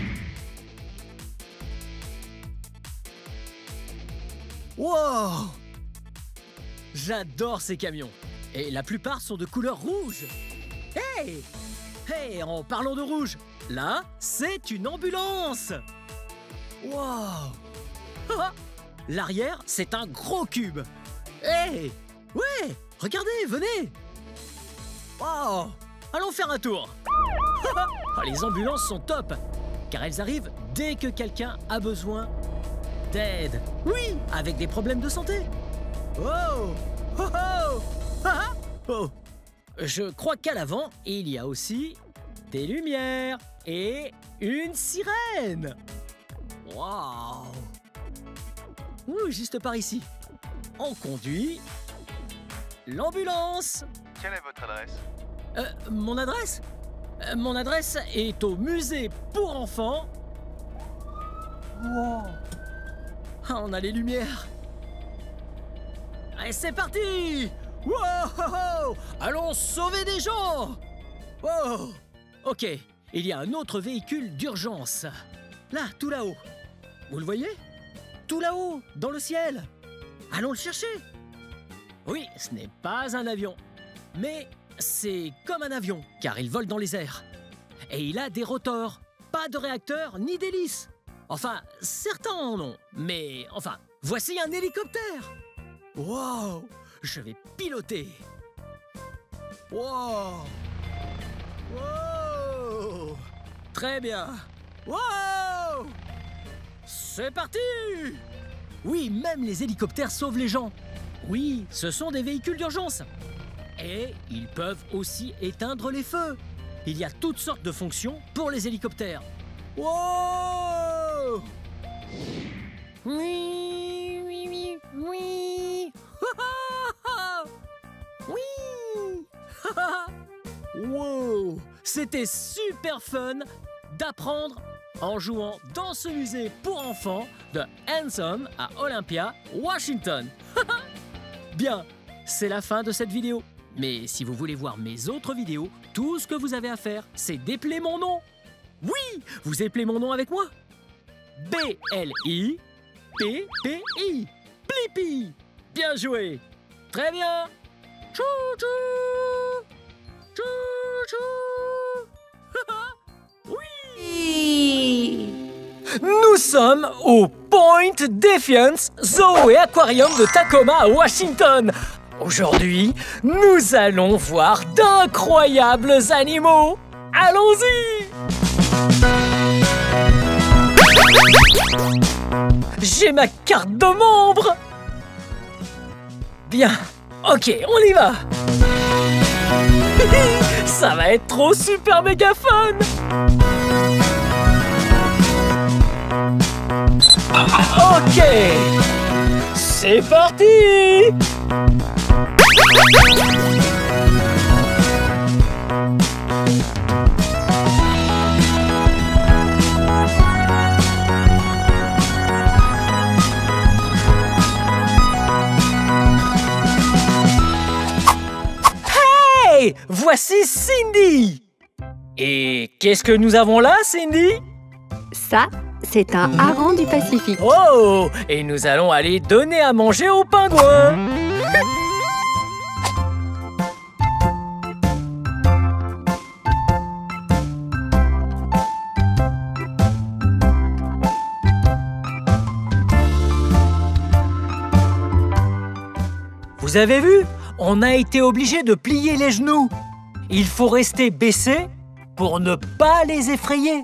Wow! J'adore ces camions! Et la plupart sont de couleur rouge! Hey! Hey, en parlant de rouge, là, c'est une ambulance! Wow! L'arrière, c'est un gros cube! Hey! Ouais! Regardez, venez! Wow! Allons faire un tour! Oh, les ambulances sont top! Car elles arrivent dès que quelqu'un a besoin d'aide! Oui! Avec des problèmes de santé! Oh! Oh! Oh! Ah! Oh! Je crois qu'à l'avant, il y a aussi des lumières et une sirène! Waouh! Ouh, juste par ici. On conduit l'ambulance. Quelle est votre adresse? Euh, mon adresse? Euh, mon adresse est au musée pour enfants. Wow. Ah, on a les lumières. Allez, c'est parti! Wow! Allons sauver des gens! Wow! Ok, il y a un autre véhicule d'urgence. Là, tout là-haut. Vous le voyez? Tout là-haut, dans le ciel. Allons le chercher. Oui, ce n'est pas un avion. Mais c'est comme un avion, car il vole dans les airs. Et il a des rotors. Pas de réacteurs ni d'hélices. Enfin, certains en ont. Mais enfin, voici un hélicoptère. Wow! Je vais piloter. Wow! Wow! Très bien. Wow! C'est parti! Oui, même les hélicoptères sauvent les gens. Oui, ce sont des véhicules d'urgence. Et ils peuvent aussi éteindre les feux. Il y a toutes sortes de fonctions pour les hélicoptères. Wow! Oui, oui, oui, oui. Oui. Wow! C'était super fun d'apprendre en jouant dans ce musée pour enfants de Hanson à Olympia, Washington. Bien, c'est la fin de cette vidéo. Mais si vous voulez voir mes autres vidéos, tout ce que vous avez à faire, c'est d'épeler mon nom. Oui, vous épelez mon nom avec moi. B L I P P I. Blippi. Bien joué. Très bien. Tchou tchou. Tchou tchou. Oui. Nous sommes au Point Defiance Zoo et Aquarium de Tacoma à Washington. Aujourd'hui, nous allons voir d'incroyables animaux. Allons-y! J'ai ma carte de membre. Bien, ok, on y va. Ça va être trop super méga fun. Ok, c'est parti. Hey! Voici Cindy! Et qu'est-ce que nous avons là, Cindy? Ça, c'est un hareng du Pacifique. Oh! Et nous allons aller donner à manger aux pingouins! Vous avez vu? On a été obligé de plier les genoux. Il faut rester baissé pour ne pas les effrayer.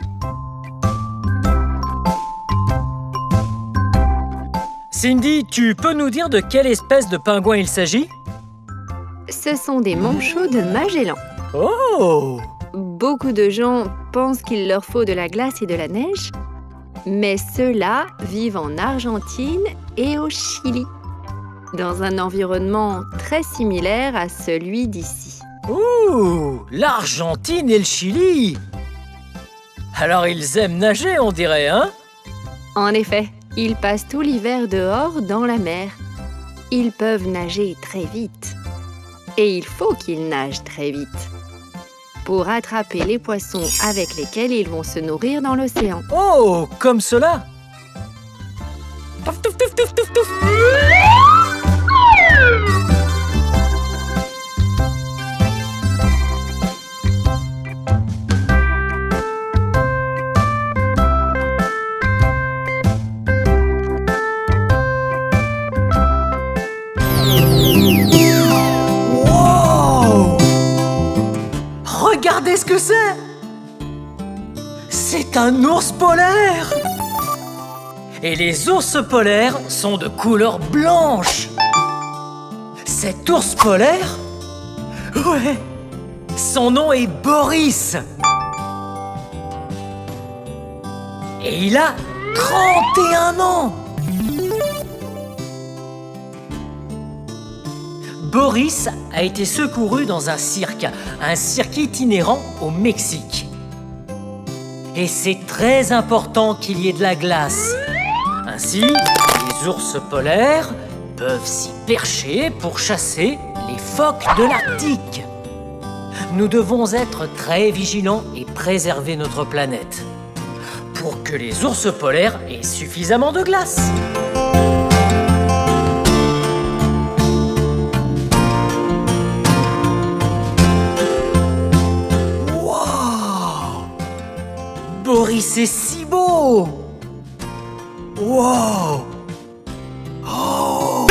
Cindy, tu peux nous dire de quelle espèce de pingouin il s'agit? Ce sont des manchots de Magellan. Oh! Beaucoup de gens pensent qu'il leur faut de la glace et de la neige, mais ceux-là vivent en Argentine et au Chili, dans un environnement très similaire à celui d'ici. Ouh, l'Argentine et le Chili. Alors ils aiment nager, on dirait, hein? En effet, ils passent tout l'hiver dehors dans la mer. Ils peuvent nager très vite. Et il faut qu'ils nagent très vite pour attraper les poissons avec lesquels ils vont se nourrir dans l'océan. Oh, comme cela. Touf, touf, touf, touf, touf, touf. Wow! Regardez ce que c'est! C'est un ours polaire! Et les ours polaires sont de couleur blanche. Cet ours polaire, ouais, son nom est Boris. Et il a trente et un ans. Boris a été secouru dans un cirque, un cirque itinérant au Mexique. Et c'est très important qu'il y ait de la glace. Ainsi, les ours polaires peuvent s'y percher pour chasser les phoques de l'Arctique. Nous devons être très vigilants et préserver notre planète pour que les ours polaires aient suffisamment de glace. Wow! Boris est si beau! Wow! Oh!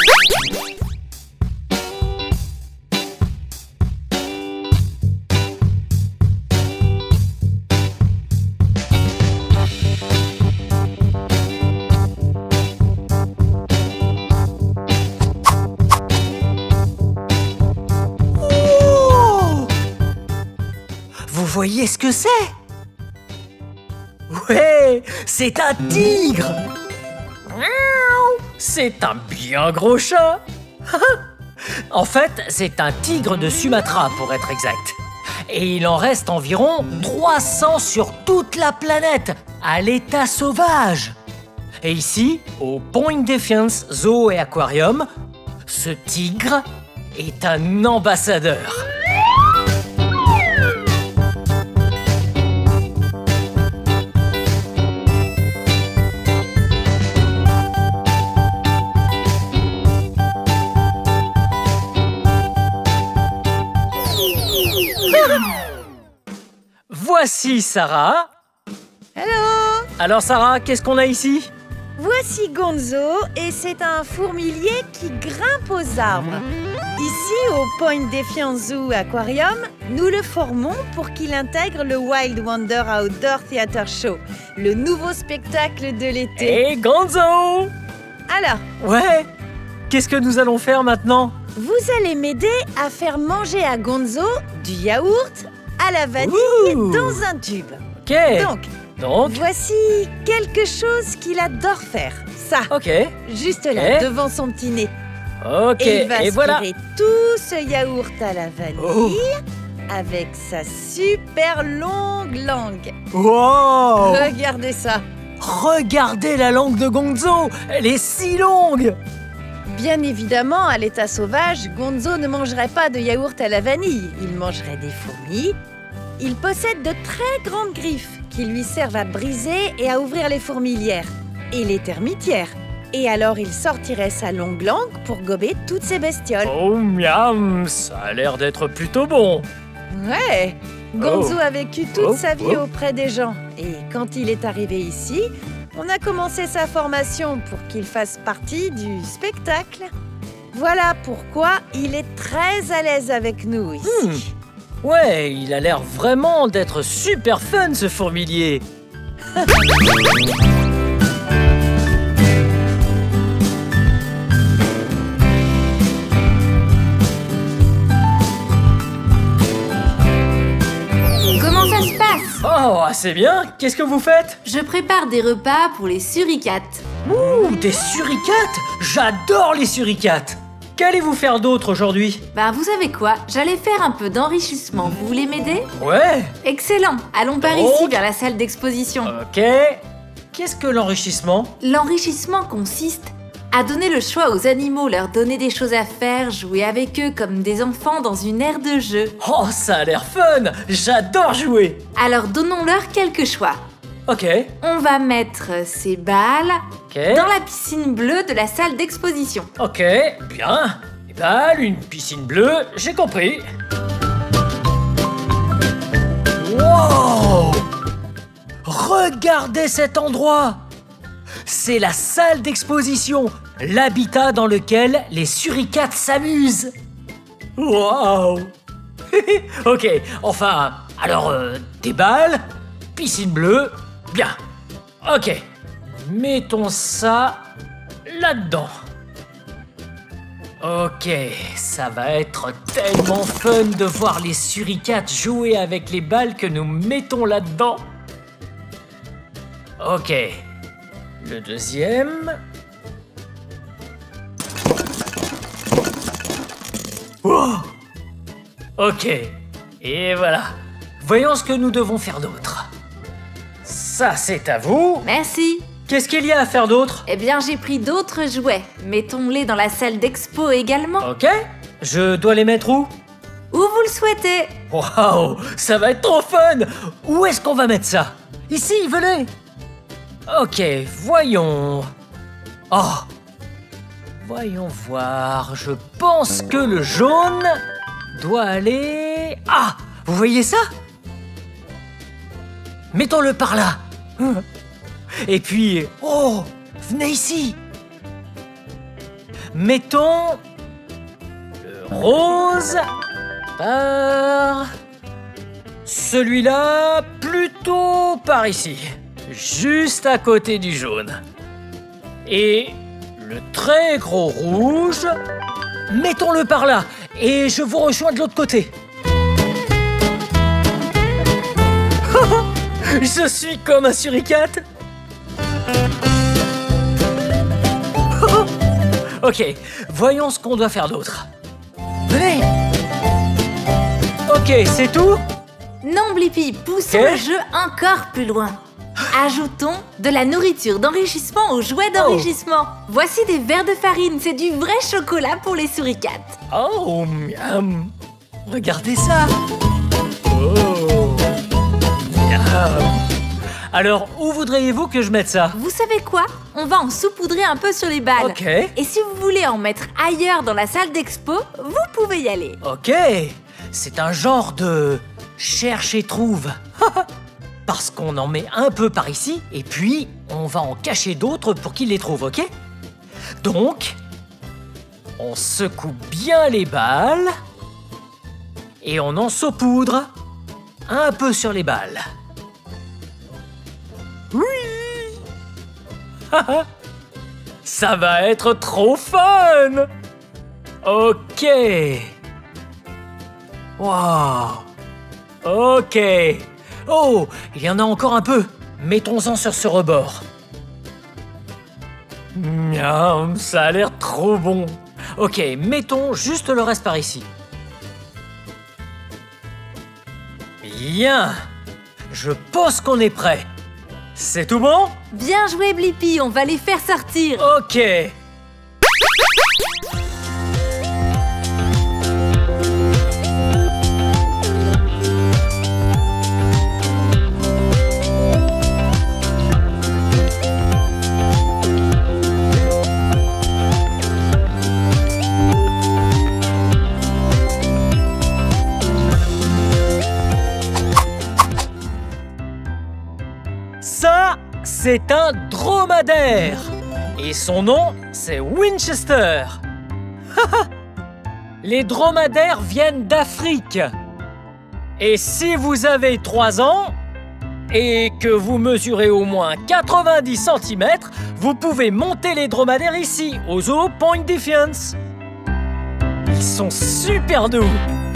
Oh! Vous voyez ce que c'est? Ouais, c'est un tigre! C'est un bien gros chat! En fait, c'est un tigre de Sumatra, pour être exact. Et il en reste environ trois cents sur toute la planète, à l'état sauvage. Et ici, au Point Defiance Zoo et Aquarium, ce tigre est un ambassadeur. Voici Sarah. Hello! Alors Sarah, qu'est-ce qu'on a ici? Voici Gonzo et c'est un fourmilier qui grimpe aux arbres. Ici, au Point Defiance Zoo Aquarium, nous le formons pour qu'il intègre le Wild Wonder Outdoor Theater Show, le nouveau spectacle de l'été. Et Gonzo! Alors? Ouais, qu'est-ce que nous allons faire maintenant? Vous allez m'aider à faire manger à Gonzo du yaourt à la vanille Ouh. dans un tube. Ok. Donc, Donc, voici quelque chose qu'il adore faire. Ça, ok, juste là, Ok. devant son petit nez. ok, Et il va et voilà. aspirer tout ce yaourt à la vanille Oh. avec sa super longue langue. Wow! Regardez ça. Regardez la langue de Gonzo, elle est si longue. Bien évidemment, à l'état sauvage, Gonzo ne mangerait pas de yaourt à la vanille. Il mangerait des fourmis. Il possède de très grandes griffes qui lui servent à briser et à ouvrir les fourmilières et les termitières. Et alors, il sortirait sa longue langue pour gober toutes ces bestioles. Oh miam, ça a l'air d'être plutôt bon. Ouais, Gonzo Oh. a vécu toute Oh, sa vie oh. auprès des gens. Et quand il est arrivé ici, on a commencé sa formation pour qu'il fasse partie du spectacle. Voilà pourquoi il est très à l'aise avec nous ici. Hmm. Ouais, il a l'air vraiment d'être super fun ce fourmilier. Comment ça se passe? Oh, assez bien. Qu'est-ce que vous faites? Je prépare des repas pour les suricates. Ouh, des suricates! J'adore les suricates! qu'allez-vous faire d'autre aujourd'hui? Bah vous savez quoi? J'allais faire un peu d'enrichissement. Vous voulez m'aider? Ouais. Excellent. Allons par Donc ici vers la salle d'exposition. Ok. Qu'est-ce que l'enrichissement? L'enrichissement consiste à donner le choix aux animaux, leur donner des choses à faire, jouer avec eux comme des enfants dans une aire de jeu. Oh, ça a l'air fun! J'adore jouer! Alors donnons-leur quelques choix. Ok. On va mettre ces balles Ok. dans la piscine bleue de la salle d'exposition. Ok, bien. Des balles, une piscine bleue, j'ai compris. Wow! Regardez cet endroit! C'est la salle d'exposition, l'habitat dans lequel les suricates s'amusent. Wow! Ok, enfin, alors, euh, des balles, piscine bleue, bien. Ok, mettons ça là-dedans. Ok, ça va être tellement fun de voir les suricates jouer avec les balles que nous mettons là-dedans. Ok, le deuxième. Oh, ok, et voilà. Voyons ce que nous devons faire d'autre. Ça, c'est à vous. Merci. Qu'est-ce qu'il y a à faire d'autre? Eh bien, j'ai pris d'autres jouets. Mettons-les dans la salle d'expo également. Ok, je dois les mettre où? Où vous le souhaitez. Waouh, ça va être trop fun! Où est-ce qu'on va mettre ça? Ici, venez! Ok, voyons... Oh! Voyons voir, je pense que le jaune doit aller... Ah! Vous voyez ça? Mettons-le par là! Et puis... Oh! Venez ici! Mettons... le rose... par... celui-là, plutôt par ici. Juste à côté du jaune. Et le très gros rouge, mettons-le par là. Et je vous rejoins de l'autre côté. Je suis comme un suricate. Ok, voyons ce qu'on doit faire d'autre. Venez. Ok, c'est tout? Non, Blippi, poussons Okay. le jeu encore plus loin. Ajoutons de la nourriture d'enrichissement aux jouets d'enrichissement. Voici des verres de farine, c'est du vrai chocolat pour les suricates. Oh, miam. Regardez ça. Oh, miam. Alors, où voudriez-vous que je mette ça? Vous savez quoi? On va en saupoudrer un peu sur les balles. Ok. Et si vous voulez en mettre ailleurs dans la salle d'expo, vous pouvez y aller. Ok, c'est un genre de cherche et trouve. Parce qu'on en met un peu par ici, et puis on va en cacher d'autres pour qu'ils les trouvent, ok? Donc, on secoue bien les balles, et on en saupoudre un peu sur les balles. Oui! Ça va être trop fun! Ok. Wow. Ok. Oh, il y en a encore un peu. Mettons-en sur ce rebord. Miam, ça a l'air trop bon. Ok, mettons juste le reste par ici. Bien. Je pense qu'on est prêt. C'est tout bon? Bien joué, Blippi, on va les faire sortir. Ok. Ça, c'est un dromadaire. Et son nom, c'est Winchester. Les dromadaires viennent d'Afrique. Et si vous avez trois ans et que vous mesurez au moins quatre-vingt-dix centimètres, vous pouvez monter les dromadaires ici, au zoo Point Defiance. Ils sont super doux.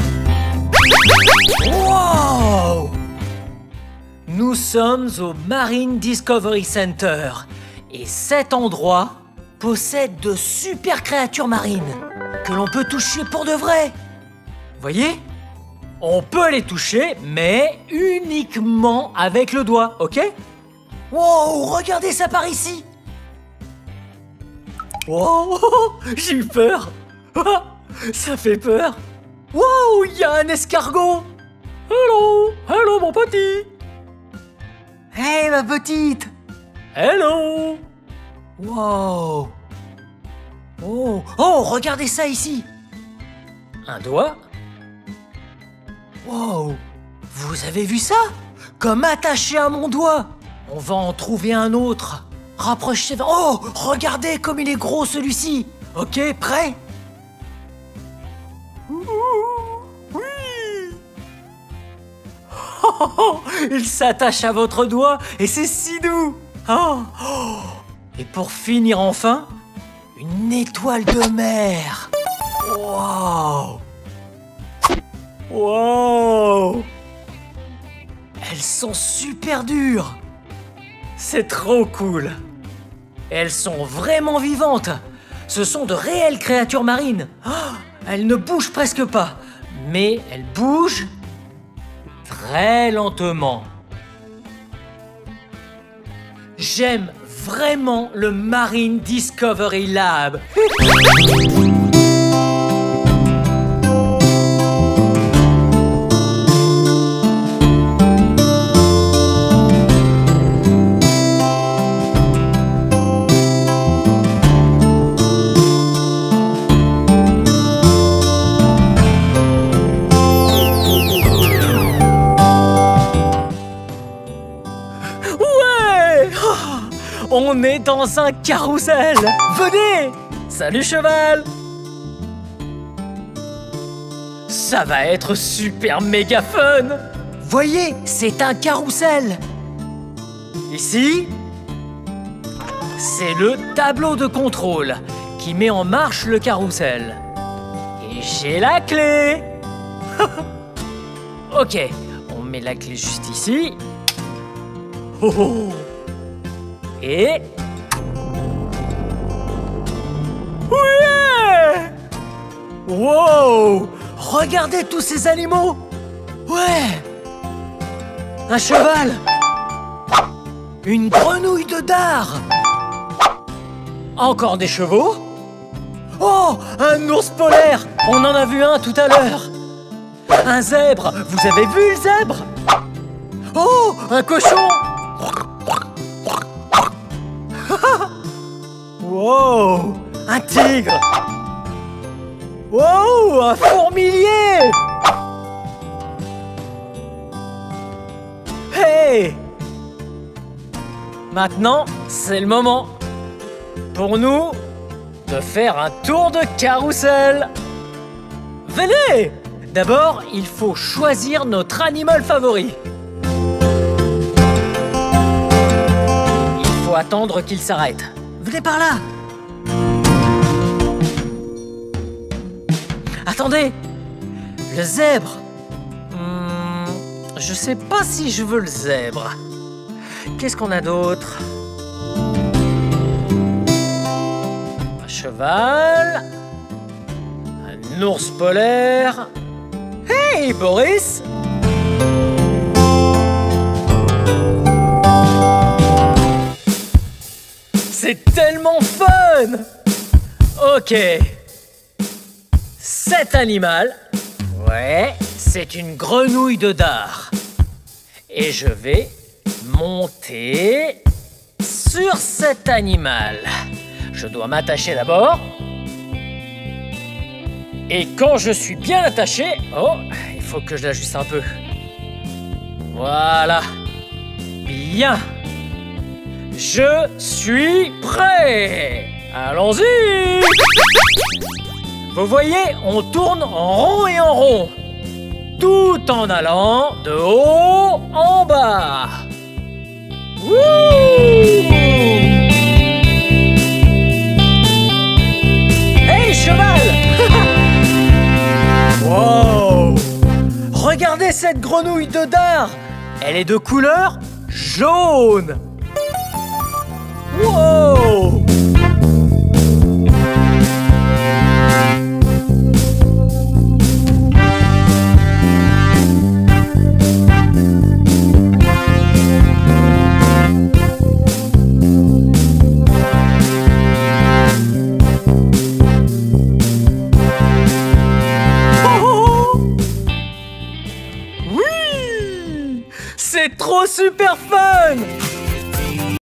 Wow! Nous sommes au Marine Discovery Center et cet endroit possède de super créatures marines que l'on peut toucher pour de vrai. Voyez? On peut les toucher, mais uniquement avec le doigt, ok? Wow, regardez ça par ici! Wow, j'ai eu peur! Ça fait peur! Wow, il y a un escargot! Hello, hello mon petit! Hey ma petite! Hello! Wow! Oh, oh, regardez ça ici! Un doigt? Wow! Vous avez vu ça? Comme attaché à mon doigt! On va en trouver un autre! Rapprochez... Oh! Regardez comme il est gros celui-ci! Ok, prêt? Oui! Oh, oh, il s'attache à votre doigt et c'est si doux! Oh, oh. Et pour finir enfin, une étoile de mer! Wow! Wow! Elles sont super dures! C'est trop cool! Elles sont vraiment vivantes! Ce sont de réelles créatures marines! Oh, elles ne bougent presque pas, mais elles bougent très lentement. J'aime vraiment le Marine Discovery Lab! On est dans un carrousel! Venez! Salut cheval! Ça va être super méga fun! Voyez, c'est un carrousel! Ici, c'est le tableau de contrôle qui met en marche le carrousel. Et j'ai la clé! Ok, on met la clé juste ici. Oh, oh. Et... Ouais! Wow! Regardez tous ces animaux! Ouais! Un cheval! Une grenouille de dard! Encore des chevaux? Oh! Un ours polaire! On en a vu un tout à l'heure! Un zèbre! Vous avez vu le zèbre? Oh! Un cochon! Wow! Un tigre! Wow! Un fourmilier! Hey! Maintenant, c'est le moment pour nous de faire un tour de carrousel. Venez! D'abord, il faut choisir notre animal favori. Il faut attendre qu'il s'arrête. Venez par là! Attendez! Le zèbre! Hmm, je sais pas si je veux le zèbre. Qu'est-ce qu'on a d'autre? Un cheval. Un ours polaire. Hey, Boris! C'est tellement fun! Ok. Cet animal, ouais, c'est une grenouille de dard. Et je vais monter sur cet animal. Je dois m'attacher d'abord. Et quand je suis bien attaché... Oh, il faut que je l'ajuste un peu. Voilà. Bien. Je suis prêt. Allons-y. Vous voyez, on tourne en rond et en rond. Tout en allant de haut en bas. Wouh! Hey, cheval! Wow! Regardez cette grenouille de dard! Elle est de couleur jaune! Wow! trop super fun!